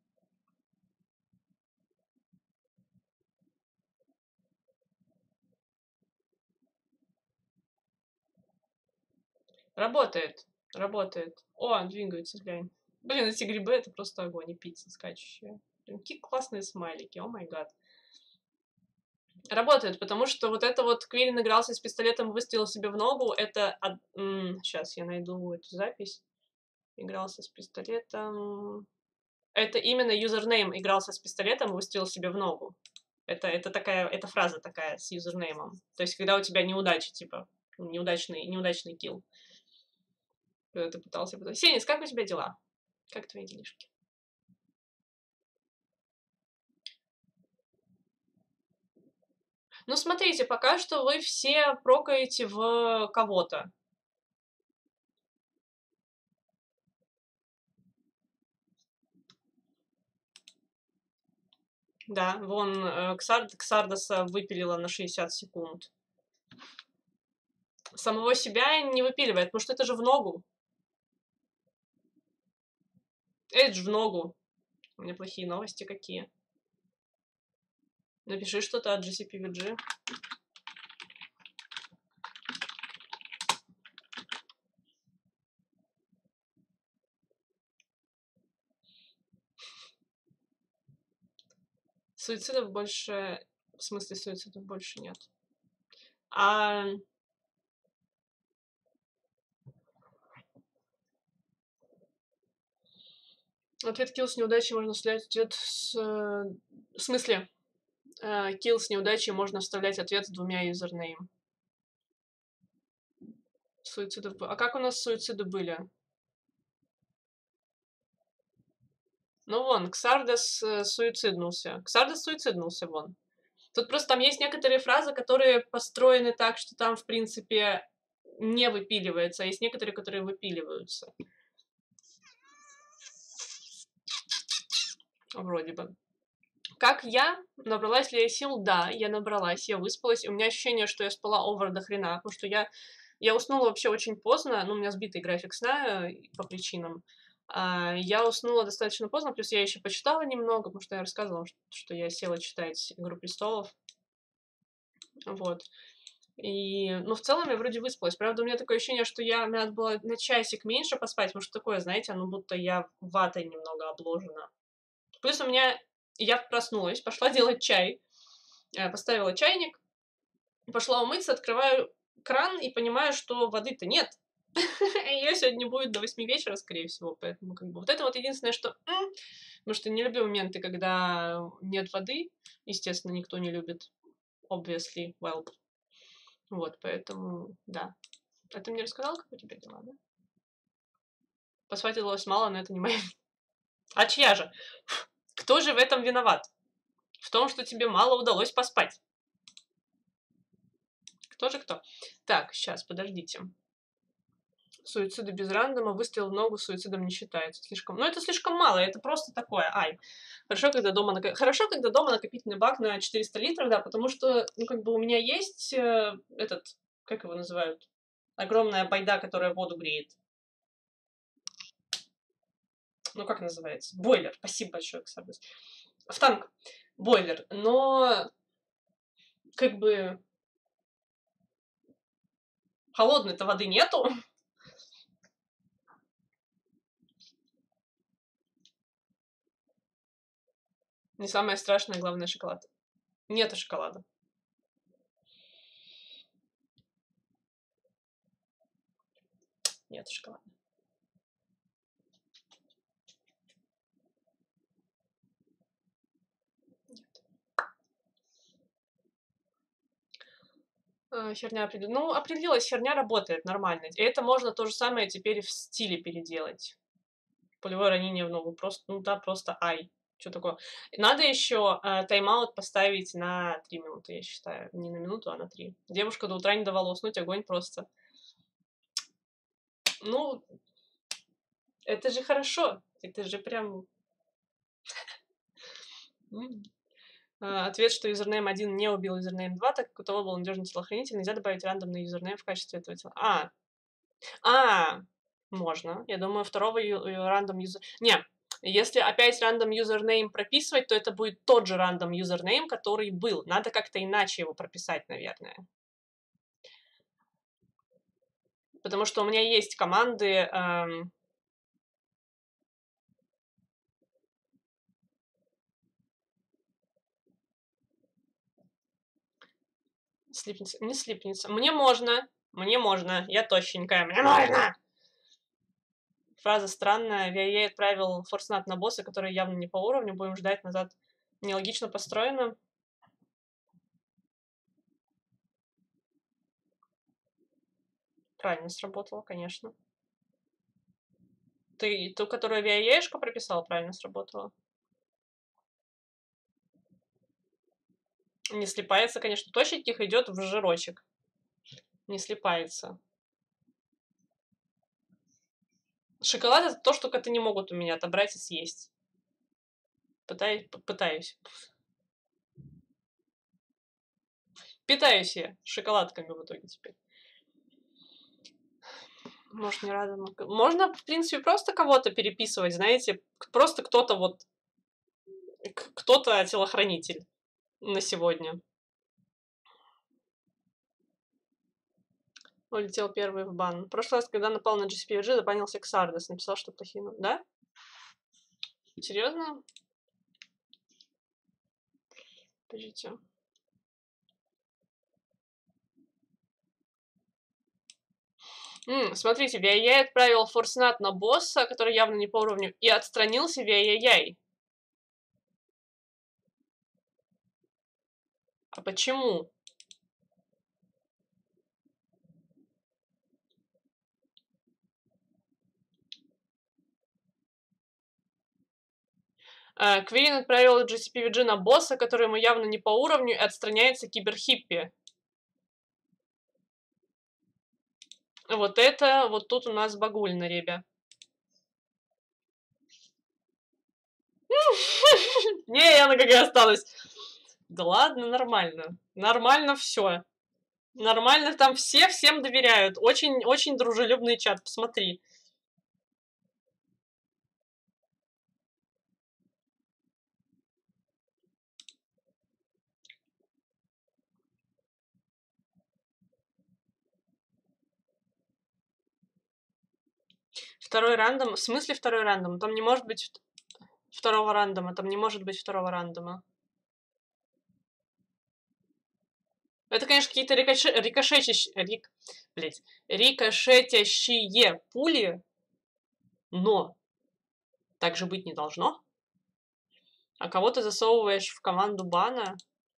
Работает. Работает. О, он двигается, глянь. Блин, эти грибы — это просто огонь, и пицца скачущая. Блин, какие классные смайлики, о май гад. Работает, потому что вот это вот Квиллин игрался с пистолетом и выстрелил себе в ногу, это... Од... Сейчас я найду эту запись. Игрался с пистолетом... Это именно юзернейм игрался с пистолетом и выстрелил себе в ногу. Это, это такая, это фраза такая с юзернеймом. То есть, когда у тебя неудача, типа, неудачный, неудачный килл. Когда ты пытался... Сенис, как у тебя дела? Как твои делишки? Ну, смотрите, пока что вы все прокаете в кого-то. Да, вон э, Ксард, Ксардоса выпилила на шестьдесят секунд. Самого себя не выпиливает, потому что это же в ногу. Эдж в ногу. У меня плохие новости какие. Напиши что-то от джи си пи ви джи. Суицидов больше... В смысле, суицидов больше нет. А... Ответ килл с неудачей можно вставлять ответ с... В смысле? Килл с неудачей можно вставлять ответ с двумя юзернейм. Суицидов... А как у нас суициды были? Ну вон, Ксардос суициднулся. Ксардос суициднулся, вон. Тут просто там есть некоторые фразы, которые построены так, что там, в принципе, не выпиливается, а есть некоторые, которые выпиливаются. Вроде бы. Как я? Набралась ли я сил? Да, я набралась, я выспалась. У меня ощущение, что я спала овер до хрена, потому что я, я уснула вообще очень поздно. Ну, у меня сбитый график сна по причинам. А, я уснула достаточно поздно, плюс я еще почитала немного, потому что я рассказывала, что я села читать «Игру престолов». Вот. И, ну, в целом я вроде выспалась. Правда, у меня такое ощущение, что я, мне надо было на часик меньше поспать, потому что такое, знаете, ну, будто я ватой немного обложена. Плюс у меня... Я проснулась, пошла делать чай. Поставила чайник, пошла умыться, открываю кран и понимаю, что воды-то нет. Ее сегодня будет до восьми вечера, скорее всего, поэтому как бы вот это вот единственное, что... Потому что не люблю моменты, когда нет воды. Естественно, никто не любит. Obviously, well. Вот, поэтому, да. А ты мне рассказала, как у тебя дела, да? Поспать удалось мало, но это не моя... А чья же? Кто же в этом виноват? В том, что тебе мало удалось поспать. Кто же кто? Так, сейчас, подождите. Суициды без рандома, выстрел в ногу суицидом не считается. Слишком... Ну, это слишком мало, это просто такое, ай. Хорошо, когда дома, нак... Хорошо, когда дома накопительный бак на четыреста литров, да, потому что, ну, как бы у меня есть э, этот, как его называют? Огромная байда, которая воду греет. Ну, как называется? Бойлер. Спасибо большое, Ксардос. В танк. Бойлер. Но, как бы, холодной-то воды нету. Не самое страшное, главное, шоколад. Нету шоколада. Нету шоколада. Херня определилась. Ну, определилась, херня работает нормально. И это можно то же самое теперь в стиле переделать. Пулевое ранение в ногу. Просто, ну да, просто ай. Что такое? Надо еще э, тайм-аут поставить на три минуты, я считаю. Не на минуту, а на три. Девушка до утра не давала уснуть, огонь просто. Ну, это же хорошо. Это же прям... Ответ, что юзернейм один не убил юзернейм два, так как у того был надежный телохранитель, нельзя добавить рандомный юзернейм в качестве этого тела. А, а, можно. Я думаю, второго рандом юзер... Не, Если опять random username прописывать, то это будет тот же random username, который был. Надо как-то иначе его прописать, наверное. Потому что у меня есть команды... Эм... Слипнется. Не слипнется. Мне можно. Мне можно. Я тощенькая. Мне можно! Фраза странная. Я отправил форснат на босса, который явно не по уровню. Будем ждать назад. Нелогично построено. Правильно сработало, конечно. Ты ту, которую ви-ай-эй-шка прописал, правильно сработала? Не слипается, конечно. Тощеньких идет в жирочек. Не слипается. Шоколад — это то, что коты не могут у меня отобрать и съесть. Пытаюсь. Пытаюсь. Питаюсь я шоколадками в итоге теперь. Может, не рада. Можно, в принципе, просто кого-то переписывать, знаете. Просто кто-то вот... Кто-то телохранитель на сегодня. Улетел первый в бан. В прошлый раз, когда напал на джи си пи ви джи, запанился Ксардос. Написал, что плохие. Да? Серьезно? Подождите. М, смотрите, ви-ай-эй отправил форснат на босса, который явно не по уровню, и отстранился ви-ай-эй. А почему? Квирин отправил джи си пи ви джи на босса, который ему явно не по уровню, и отстраняется киберхиппи. Вот это, вот тут у нас багульно, ребя. Не, я на ГГ осталась. Да ладно, нормально. Нормально все. Нормально, там все всем доверяют. Очень, очень дружелюбный чат, посмотри. Второй рандом? В смысле второй рандом? Там не может быть второго рандома. Там не может быть второго рандома. Это, конечно, какие-то рикоше... рикошетящие... Рик... Блять. Рикошетящие пули. Но так же быть не должно. А кого ты засовываешь в команду бана?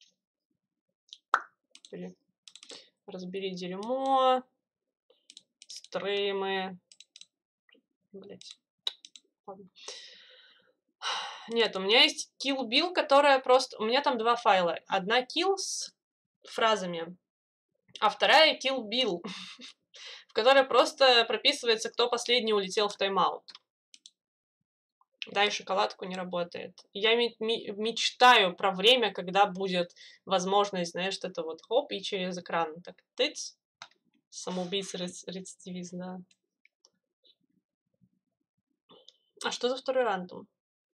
Блин. Разбери дерьмо. Стримы. Блять. Ладно. Нет, у меня есть kill bill, которая просто... У меня там два файла. Одна kill с фразами, а вторая kill bill, в которой просто прописывается, кто последний улетел в тайм-аут. Да, и шоколадку не работает. Я мечтаю про время, когда будет возможность, знаешь, что это вот хоп, и через экран так тыц. Самоубийца-рецидивист, да. А что за второй рандом?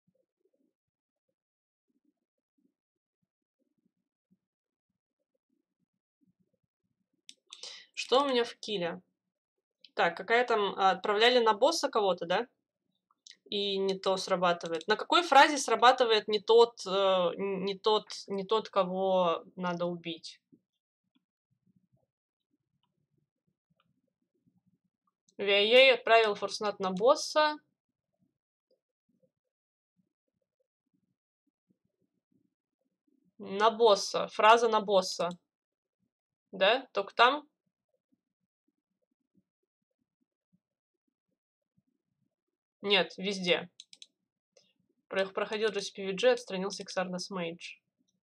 Что у меня в килле? Так, какая там... Отправляли на босса кого-то, да? И не то срабатывает. На какой фразе срабатывает не тот, э, не тот, не тот, кого надо убить? ви-ай-эй отправил форснат на босса. На босса. Фраза на босса. Да? Только там? Нет, везде. Проходил джи си пи ви джи, отстранился Xardas Mage.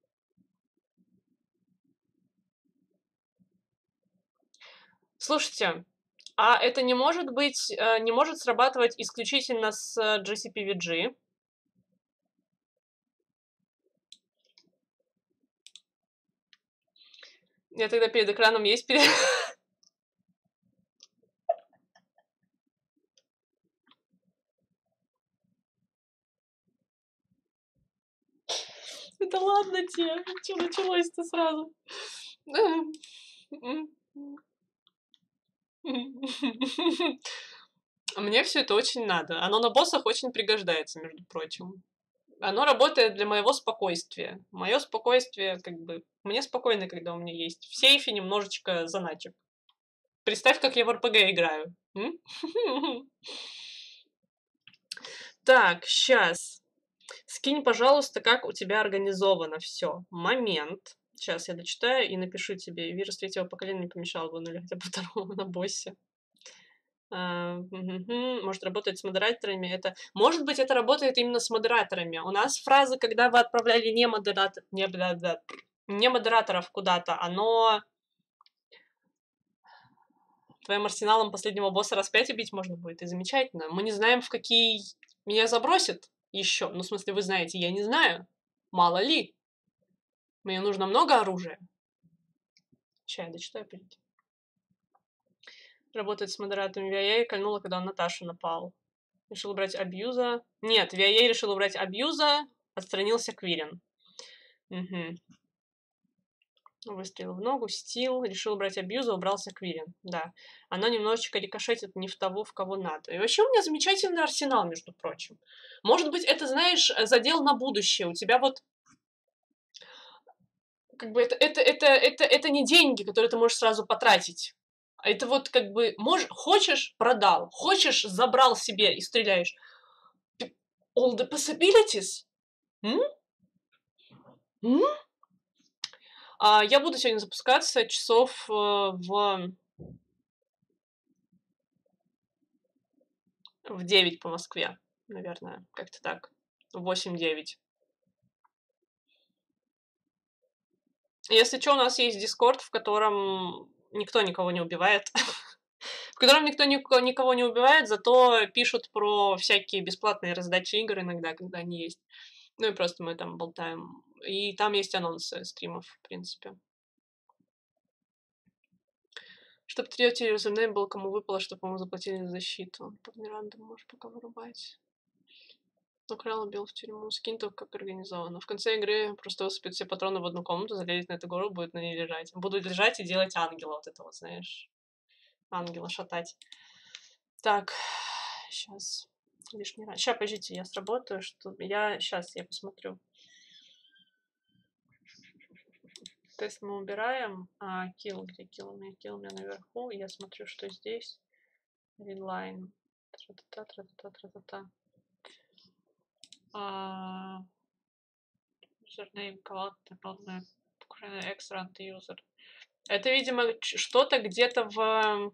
Слушайте, а это не может быть, не может срабатывать исключительно с джи си пи ви джи? Я тогда перед экраном есть перед... Да ладно тебе, что началось-то сразу? Мне все это очень надо. Оно на боссах очень пригождается, между прочим. Оно работает для моего спокойствия. Мое спокойствие, как бы, мне спокойно, когда у меня есть в сейфе немножечко заначек. Представь, как я в эр пэ гэ играю. М? Так, сейчас. Скинь, пожалуйста, как у тебя организовано все. Момент. Сейчас я дочитаю и напишу тебе. Вирус третьего поколения не помешал бы, ну или хотя бы второго на боссе. А, мгм. Может работать с модераторами. Это, может быть, это работает именно с модераторами. У нас фразы, когда вы отправляли не модератор, не, бля, бля, не модераторов куда-то, оно твоим арсеналом последнего босса раз пять убить можно будет, и замечательно. Мы не знаем, в какие меня забросят еще. Ну, в смысле, вы знаете, я не знаю. Мало ли. Мне нужно много оружия. Сейчас я дочитаю, подождите. Работает с модератором ви ай эй, кольнула, когда он Наташу напал. Решил убрать абьюза. Нет, ви ай эй решил убрать абьюза, отстранился Квирин. Угу. Выстрел в ногу, стил, решил убрать абьюза, убрался Квирин. Да. Оно немножечко рикошетит не в того, в кого надо. И вообще у меня замечательный арсенал, между прочим. Может быть, это, знаешь, задел на будущее. У тебя вот как бы это, это, это, это, это не деньги, которые ты можешь сразу потратить. А это вот как бы, можешь, хочешь, продал, хочешь, забрал себе и стреляешь. All the possibilities. М? М? А, я буду сегодня запускаться часов э, в... в девять по Москве, наверное, как-то так. восемь-девять. Если что, у нас есть Дискорд, в котором никто никого не убивает. В котором никто никого не убивает, зато пишут про всякие бесплатные раздачи игр иногда, когда они есть. Ну и просто мы там болтаем. И там есть анонсы стримов, в принципе. Чтоб третий юзернейм был, кому выпало, чтобы ему заплатили за защиту. Под Мирандом можешь пока вырубать. Украл, убил в тюрьму. Скинь только как организовано. В конце игры просто высыпят все патроны в одну комнату, залезет на эту гору, будет на ней лежать. Буду лежать и делать ангела. Вот это вот, знаешь. Ангела шатать. Так, сейчас. Лишний раз. Сейчас, подождите, я сработаю, что... Я... Сейчас, я посмотрю. Тест мы убираем. А, kill, где kill? У меня kill у меня наверху. И я смотрю, что здесь. Readline. Тра-та-та, тра-та-та, тра-та-та. Username, command, extra anti-user. Это, видимо, что-то где-то в...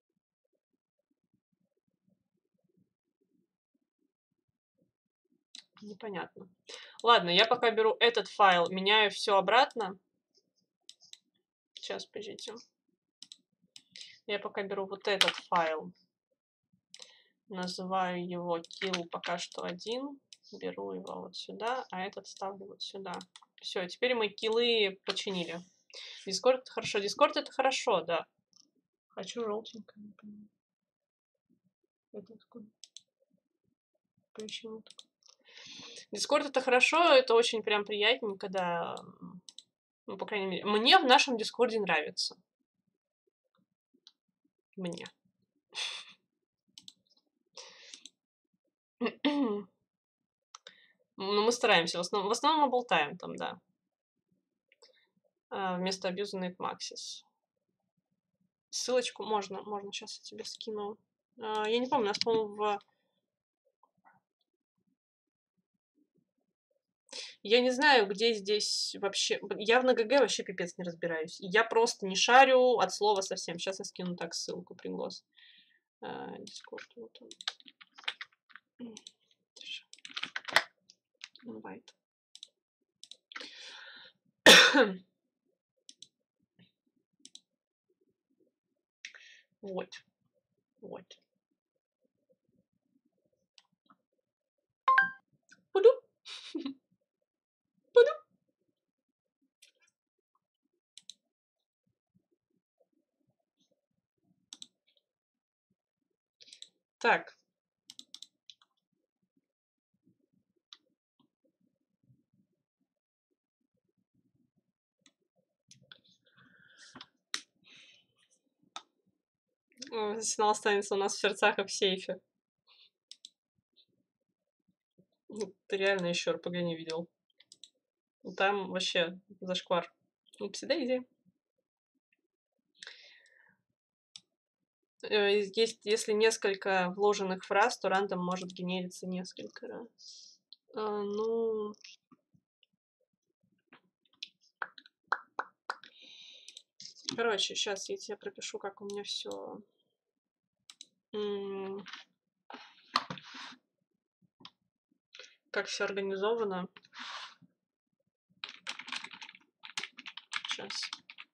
Непонятно. Ладно, я пока беру этот файл, меняю все обратно. Сейчас, подождите. Я пока беру вот этот файл. Называю его kill пока что один. Беру его вот сюда, а этот ставлю вот сюда. Все, теперь мы киллы починили. Дискорд это хорошо. Дискорд это хорошо, да. Хочу желтенькое, не понимаю. Это откуда? Почему так? Дискорд это хорошо, это очень прям приятненько, да. Ну, по крайней мере, мне в нашем Дискорде нравится. Мне. Ну, мы стараемся. В основном, в основном мы болтаем там, да. А, вместо Abused Maxis. Ссылочку можно, можно сейчас я тебе скину. А, я не помню, у нас, по-моему, в... Я не знаю, где здесь вообще... Я в ГГ вообще пипец не разбираюсь. Я просто не шарю от слова совсем. Сейчас я скину так ссылку, приглас. Дискорд, вот он. Invite. Вот. Вот. Пуду. Пуду. Так. Арсенал останется у нас в сердцах и в сейфе. Ты реально еще эр пэ гэ не видел. Там вообще зашквар. Упси-дейзи. Есть, если несколько вложенных фраз, то рандом может генериться несколько раз. А, ну... Короче, сейчас я тебе пропишу, как у меня все. Как все организовано. Сейчас.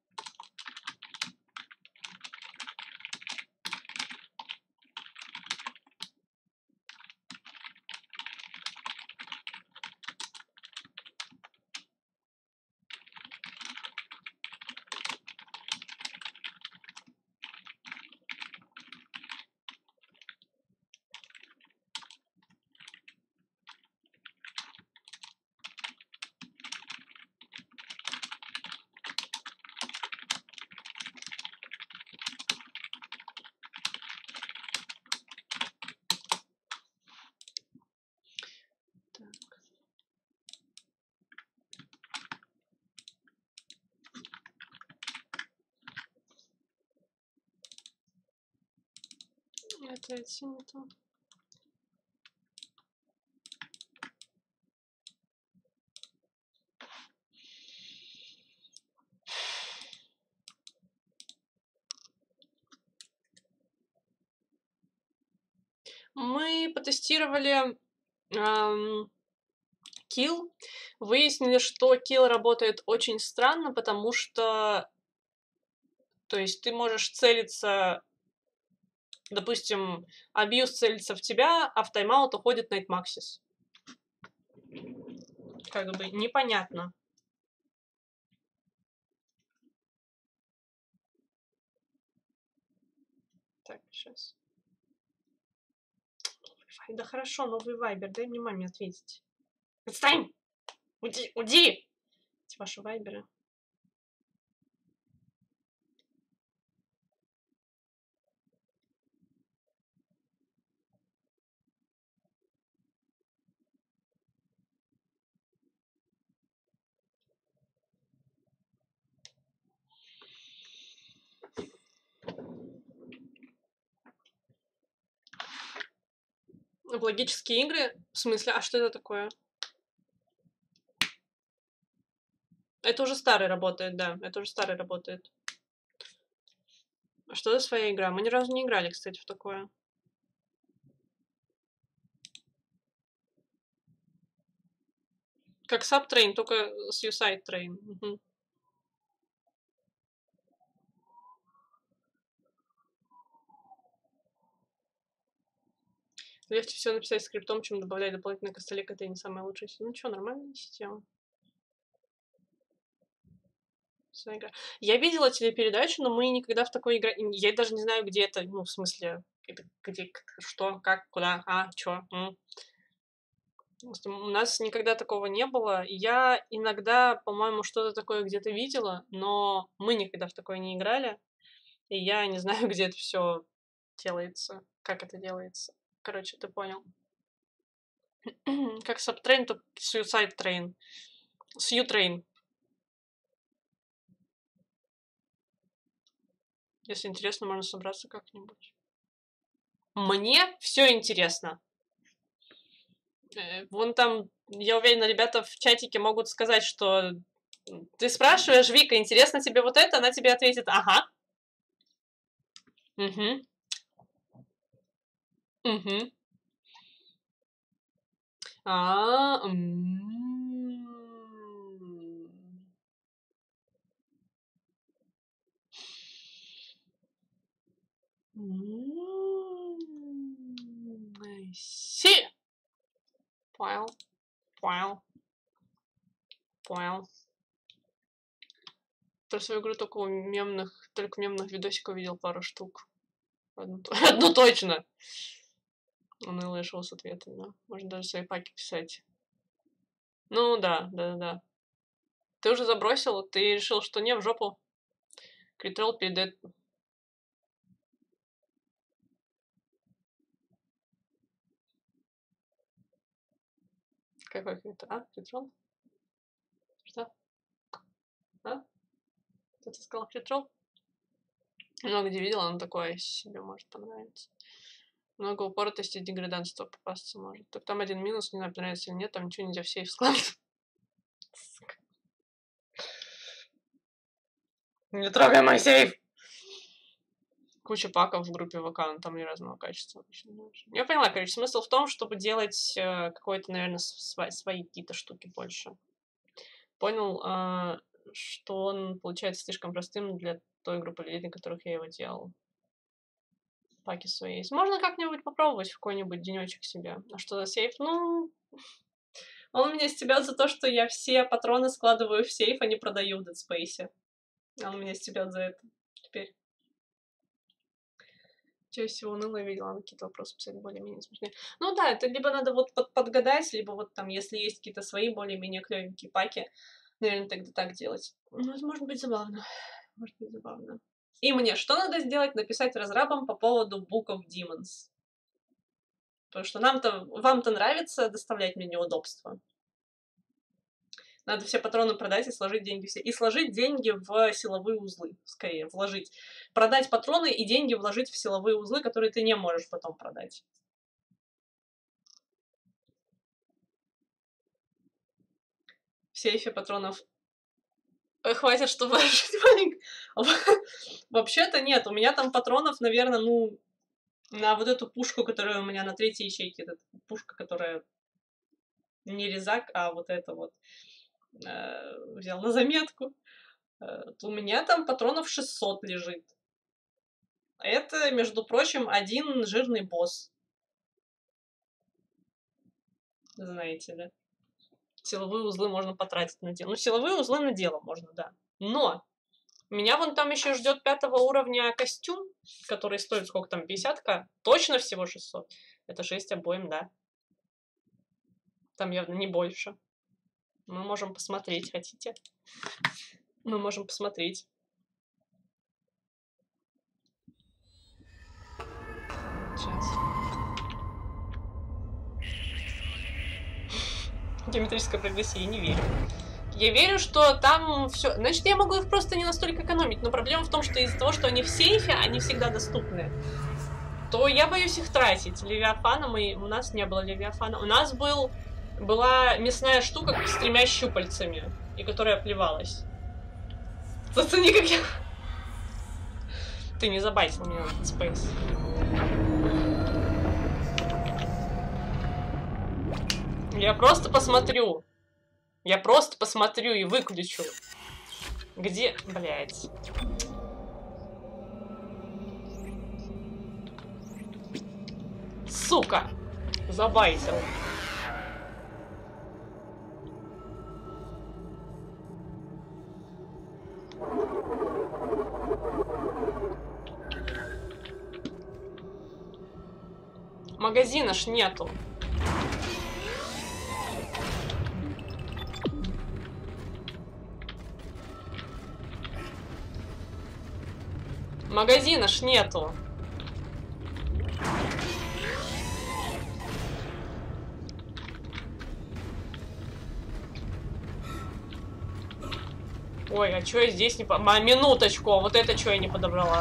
Это эти не то. Мы потестировали эм, kill. Выяснили, что kill работает очень странно, потому что, то есть ты можешь целиться, допустим, абьюз целится в тебя, а в тайм-аут уходит Nightmaxis. Как бы непонятно. Так, сейчас. Да хорошо, новый вайбер, дай мне маме ответить. Отстань! Уйди, уйди! Эти ваши вайберы. В логические игры? В смысле? А что это такое? Это уже старый работает, да. Это уже старый работает. А что за своя игра? Мы ни разу не играли, кстати, в такое. Как Subtrain, только Suicide Train. Угу. Легче всего написать скриптом, чем добавлять дополнительные костылек. Это не самая лучшая система. Ну что, нормальная система. Игра. Я видела телепередачу, но мы никогда в такой игре... Я даже не знаю, где это, ну, в смысле, где, что, как, куда, а, чё. М. У нас никогда такого не было. Я иногда, по-моему, что-то такое где-то видела, но мы никогда в такое не играли. И я не знаю, где это все делается, как это делается. Короче, ты понял. Как Subtrain, то Suicide Train. Su-Train. Если интересно, можно собраться как-нибудь. Мне все интересно. Вон там, я уверена, ребята в чатике могут сказать, что ты спрашиваешь, Вика, интересно тебе вот это? Она тебе ответит, ага. Угу. Угу. А, I see. Понял. Понял. Понял. Про свою игру только у мемных, только мемных видосиков видел пару штук. Одну, одну точно. Унылый шоу с ответами, да. Можно даже свои паки писать. Ну да, да, да. Ты уже забросил? Ты решил, что не, в жопу? Критрол передает... Какой какой-то? А? Фритрол? Что? А? Кто-то сказал фритрол? Много где видела, он такое себе может понравиться. Много упоротости и деграданства попасться может. Так там один минус, не знаю, понравится или нет, там ничего нельзя в сейф складывать. Не трогай мой сейф! Куча паков в группе ВК, но там не разного качества. Я поняла, короче, смысл в том, чтобы делать э, какой-то, наверное, св свои какие-то штуки больше. Понял, э, что он получается слишком простым для той группы людей, на которых я его делал. Паки свои есть. Можно как-нибудь попробовать в какой-нибудь денечек себе. А что за сейф? Ну, он меня стебет за то, что я все патроны складываю в сейф, а не продаю в Dead Space. Он меня стебет за это теперь. Чаще всего уныло видела, на какие-то вопросы писать более-менее смешные. Ну да, это либо надо вот под подгадать, либо вот там, если есть какие-то свои более-менее клевенькие паки, наверное, тогда так делать. Ну, это может быть забавно. Может быть забавно. И мне что надо сделать? Написать разрабам по поводу Book of Demons. Потому что нам-то, вам-то нравится доставлять мне неудобства. Надо все патроны продать и сложить деньги все. И сложить деньги в силовые узлы. Скорее, вложить. Продать патроны и деньги вложить в силовые узлы, которые ты не можешь потом продать. В сейфе патронов хватит, чтобы жить маленько. Вообще-то нет. У меня там патронов, наверное, ну, на вот эту пушку, которая у меня на третьей ячейке. Это пушка, которая не резак, а вот это вот. Взял на заметку. У меня там патронов шестьсот лежит. Это, между прочим, один жирный босс. Знаете, да? Силовые узлы можно потратить на дело. Ну, силовые узлы на дело можно, да. Но меня вон там еще ждет пятого уровня костюм, который стоит сколько там, пятьдесят-ка? Точно всего шестьсот. Это шесть обоим, да. Там явно не больше. Мы можем посмотреть, хотите? Мы можем посмотреть. Сейчас. Геометрическая прогрессия, я не верю. Я верю, что там все. Значит, я могу их просто не настолько экономить. Но проблема в том, что из-за того, что они в сейфе, они всегда доступны, то я боюсь их тратить. Левиафана мы... У нас не было Левиафана. У нас был... была мясная штука с тремя щупальцами, и которая плевалась. Зацени, как я... Ты не забайтил меня на Space. Я просто посмотрю. Я просто посмотрю и выключу. Где... Блядь. Сука! Забайтил. Магазина ж нету. Магазина ж нету. Ой, а чё я здесь не по... А, минуточку, вот это чё я не подобрала.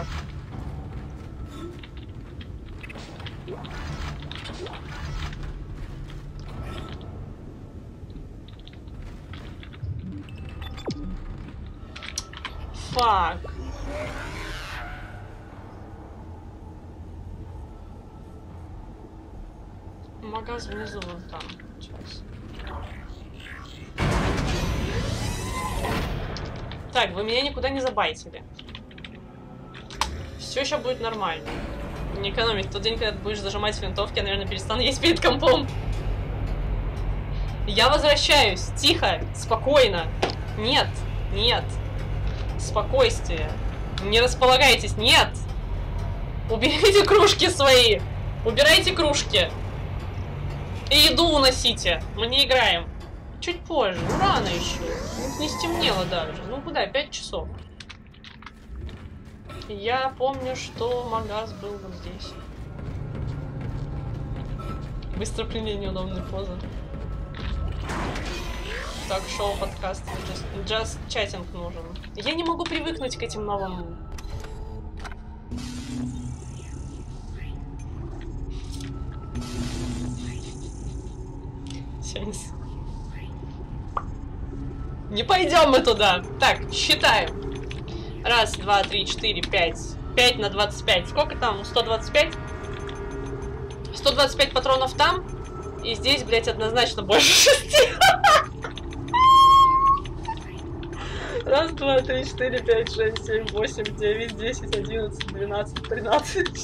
Фак. Магаз внизу вон там. Сейчас. Так, вы меня никуда не забайтили. Все еще будет нормально. Не экономить. В тот день, когда ты будешь зажимать винтовки, я, наверное, перестану есть перед компом. Я возвращаюсь. Тихо. Спокойно. Нет. Нет. Спокойствие. Не располагайтесь. Нет. Уберите кружки свои. Убирайте кружки. И еду уносите. Мы не играем. Чуть позже. Ну, рано еще. Не стемнело даже. Ну куда? Пять часов. Я помню, что магаз был вот здесь. Быстро принять неудобную позу. Так, шоу, подкаст. Just, just chatting нужен. Я не могу привыкнуть к этим новым... Сенс. Не пойдем мы туда. Так, считаем. Раз, два, три, четыре, пять. Пять на двадцать пять. Сколько там? сто двадцать пять? сто двадцать пять патронов там. И здесь, блядь, однозначно больше шести. Раз, два, три, четыре, пять, шесть, семь, восемь, девять, десять, одиннадцать, двенадцать, тринадцать.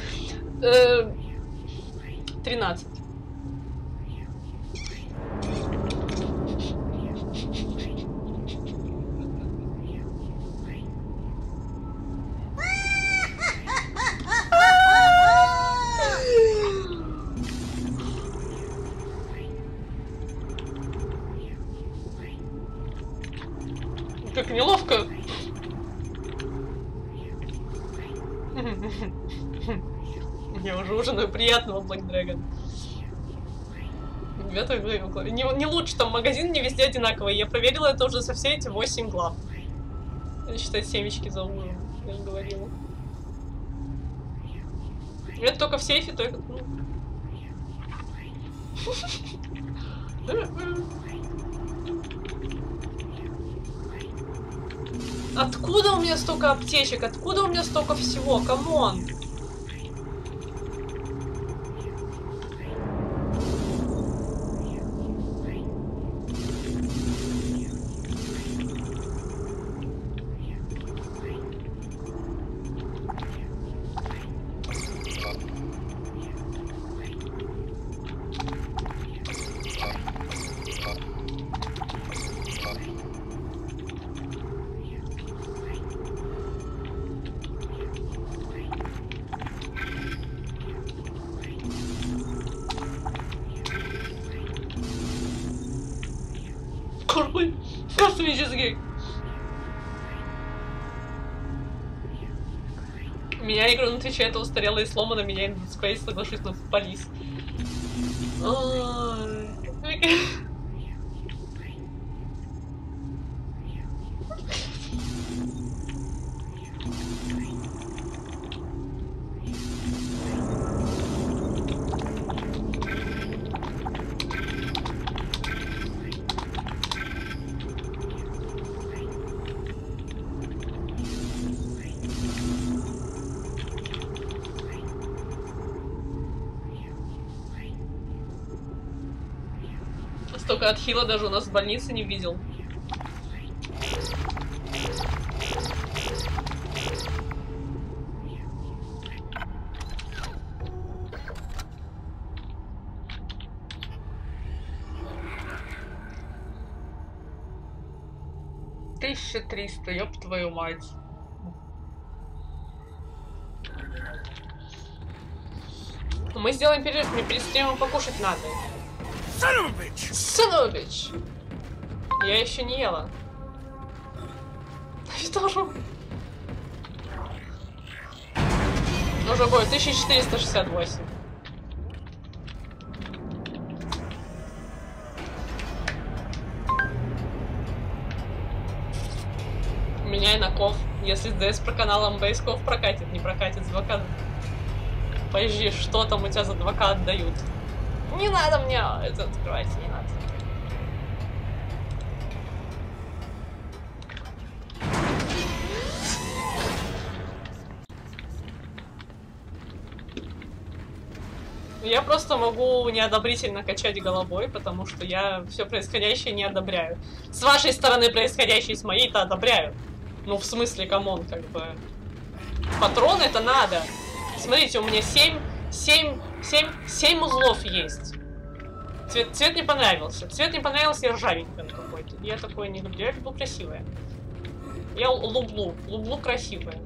Тринадцать. Как неловко. Я уже ужинаю приятного, Black Dragon. Не, не лучше, там магазин не везде одинаковый. Я проверила это уже со все эти восемь глав. Считать семечки за ужин, я же говорила. Это только в сейфе, только... Откуда у меня столько аптечек? Откуда у меня столько всего? Камон! Космический. Меня игру на Твиче это устарело и сломано, меня in Space, соглашусь на полис. Столько отхила даже у нас в больнице не видел. тысяча триста, ёб твою мать. Мы сделаем перерыв, мне перед стримом покушать надо. Son of a bitch! Son of a bitch! Я еще не ела. Что же? Уже бой, тысяча четыреста шестьдесят восемь. Меняй на ков. Если ДС про каналом Бейс ков прокатит, не прокатит с два. Подожди, что там у тебя за два ка отдают? Не надо мне это открывать, не надо. Я просто могу неодобрительно качать головой, потому что я все происходящее не одобряю. С вашей стороны происходящее, с моей-то одобряю. Ну, в смысле, камон, как бы... Патроны это надо. Смотрите, у меня семь, семь, семь, семь узлов есть. Цвет, цвет не понравился. Цвет не понравился, я ржавенькая какой-то. Я такое не люблю. Я люблю красивое. Я люблю. Люблю красивое.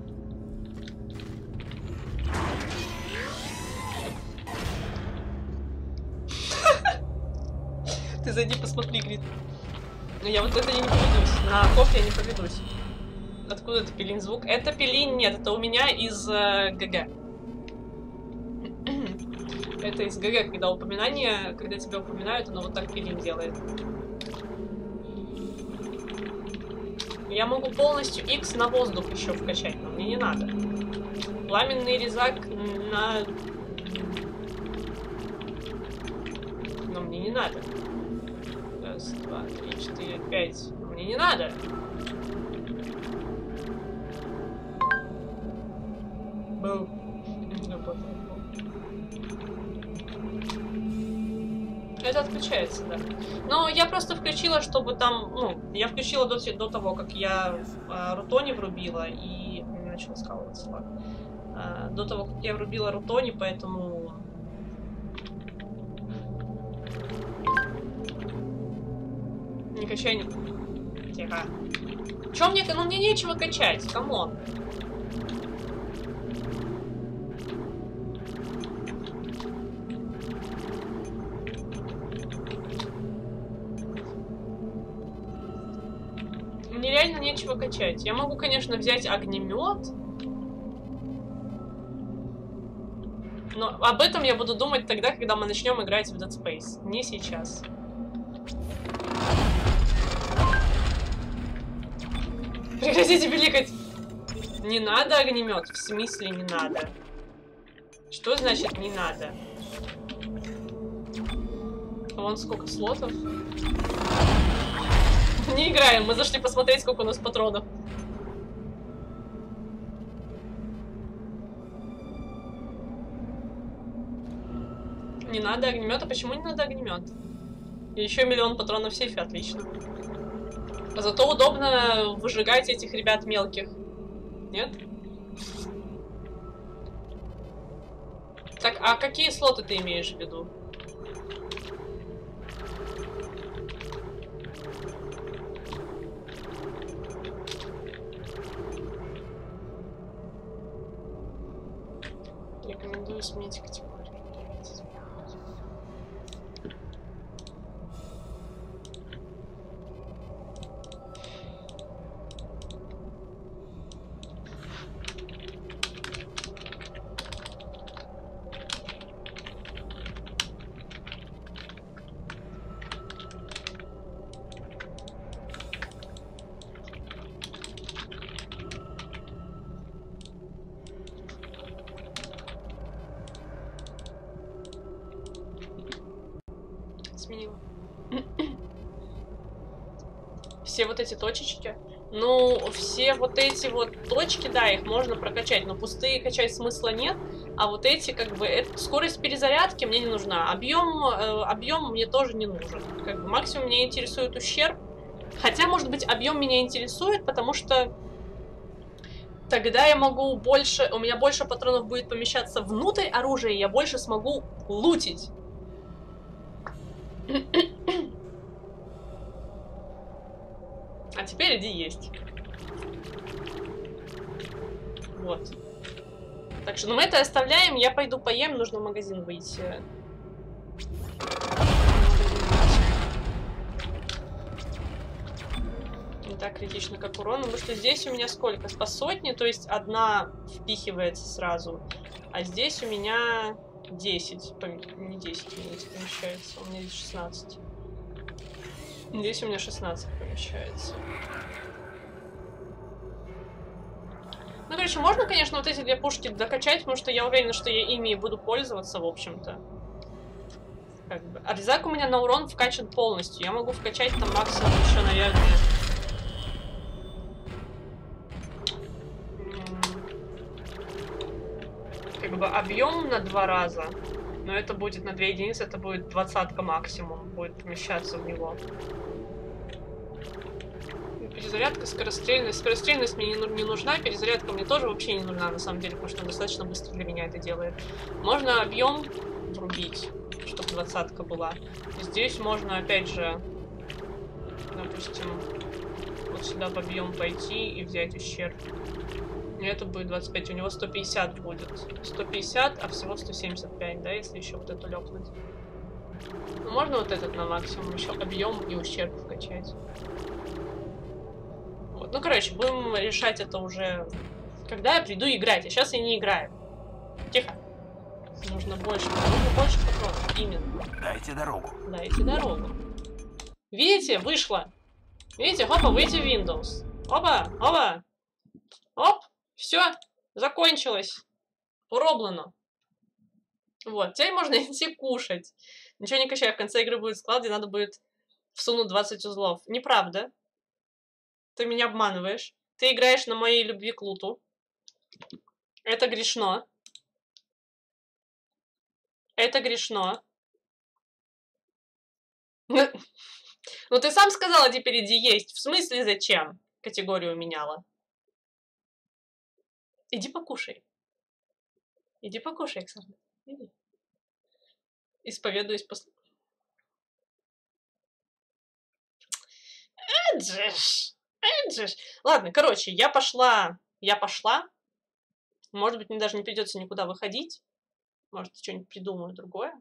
Ты зайди, посмотри, Грит. Но я вот это я не поведусь. На ков я не поведусь. Откуда это пилин звук? Это пилин, нет, это у меня из э, ГГ. Это из ГГ, когда упоминание, когда тебя упоминают, оно вот так пилин делает. Я могу полностью X на воздух еще вкачать, но мне не надо. Пламенный резак на... Но мне не надо. Раз, два, три, четыре, пять. Но мне не надо. Был. Это отключается, да. Но я просто включила, чтобы там, ну, я включила до, до того, как я э, Рутони врубила и начала скалываться. Э, до того, как я врубила Рутони, поэтому... Не качай, не... Тихо. Чё мне... Ну, мне нечего качать, камон. Мне реально нечего качать. Я могу, конечно, взять огнемет. Но об этом я буду думать тогда, когда мы начнем играть в Dead Space. Не сейчас. Прекратите пиликать! Не надо огнемет? В смысле не надо? Что значит не надо? Вон сколько слотов. Не играем, мы зашли посмотреть, сколько у нас патронов. Не надо огнемета. Почему не надо огнемет? И еще миллион патронов в сейфе, отлично. А зато удобно выжигать этих ребят мелких. Нет? Так, а какие слоты ты имеешь в виду? Рекомендую сменить категорию. Сменила. Все вот эти точечки. Ну, все вот эти вот точки, да, их можно прокачать, но пустые качать смысла нет. А вот эти, как бы, это, скорость перезарядки мне не нужна. Объем, э, объем мне тоже не нужен. Как бы, максимум меня интересует ущерб. Хотя, может быть, объем меня интересует, потому что тогда я могу больше... У меня больше патронов будет помещаться внутрь оружия, и я больше смогу лутить. А теперь иди есть. Вот. Так что, ну мы это оставляем. Я пойду поем, нужно в магазин выйти. Не так критично, как урон. Потому что здесь у меня сколько? По сотне, то есть одна впихивается сразу. А здесь у меня десять. Не десять у меня здесь помещается, у меня здесь шестнадцать. Здесь у меня шестнадцать помещается. Ну, короче, можно, конечно, вот эти две пушки докачать, потому что я уверена, что я ими и буду пользоваться, в общем-то. Как бы. А резак у меня на урон вкачан полностью. Я могу вкачать там максимум еще, наверное... Как бы объем на два раза. Но это будет на две единицы, это будет двадцатка максимум, будет помещаться в него. Перезарядка, скорострельность. Скорострельность мне не, не нужна, перезарядка мне тоже вообще не нужна, на самом деле, потому что он достаточно быстро для меня это делает. Можно объем врубить, чтобы двадцатка была. Здесь можно, опять же, допустим, вот сюда в объем пойти и взять ущерб. И это будет двадцать пять, у него сто пятьдесят будет. сто пятьдесят, а всего сто семьдесят пять, да, если еще вот эту лёкнуть. Ну, можно вот этот на максимум еще объем и ущерб вкачать. Вот. Ну, короче, будем решать это уже, когда я приду играть. А сейчас я не играю. Тихо. Нужно больше, нужно больше патронов. Именно. Дайте дорогу. Дайте дорогу. Видите, вышло. Видите, хопа, выйти в Windows. Оба, оба. Оп, все, закончилось. Уроблено. Вот, теперь можно идти кушать. Ничего не качай, в конце игры будет склад, где надо будет всунуть двадцать узлов. Неправда. Ты меня обманываешь. Ты играешь на моей любви к луту. Это грешно. Это грешно. Ну, ты сам сказала, теперь иди есть. В смысле зачем? Категорию меняла. Иди покушай. Иди покушай, Оксана. Иди. Исповедуюсь после... Эджиш. Эджиш. Ладно, короче, я пошла. Я пошла. Может быть, мне даже не придется никуда выходить. Может, что-нибудь придумаю другое.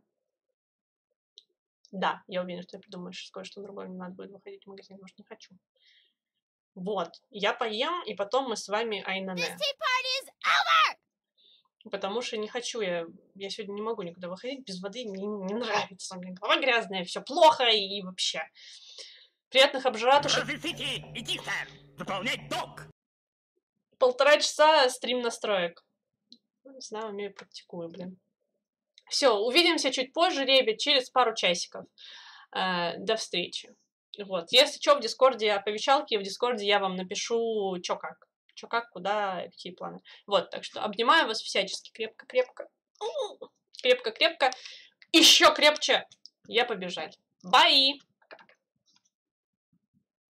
Да, я уверена, что я придумаю кое-что другое. Мне надо будет выходить в магазин, может, не хочу. Вот. Я поем, и потом мы с вами айнане. Потому что не хочу я... Я сегодня не могу никуда выходить без воды. Мне не нравится. Мне голова грязная, все плохо и вообще. Приятных обжиратушек. Иди, сэр, выполнять долг. Полтора часа стрим настроек. Не знаю, умею, практикую, блин. Все, увидимся чуть позже, ребят, через пару часиков. Э, до встречи. Вот. Если что, в Дискорде оповещалки, в Дискорде я вам напишу, чё как. Чё как, куда, какие планы. Вот, так что обнимаю вас всячески крепко-крепко. Крепко-крепко. Еще крепче. Я побежать. Бай!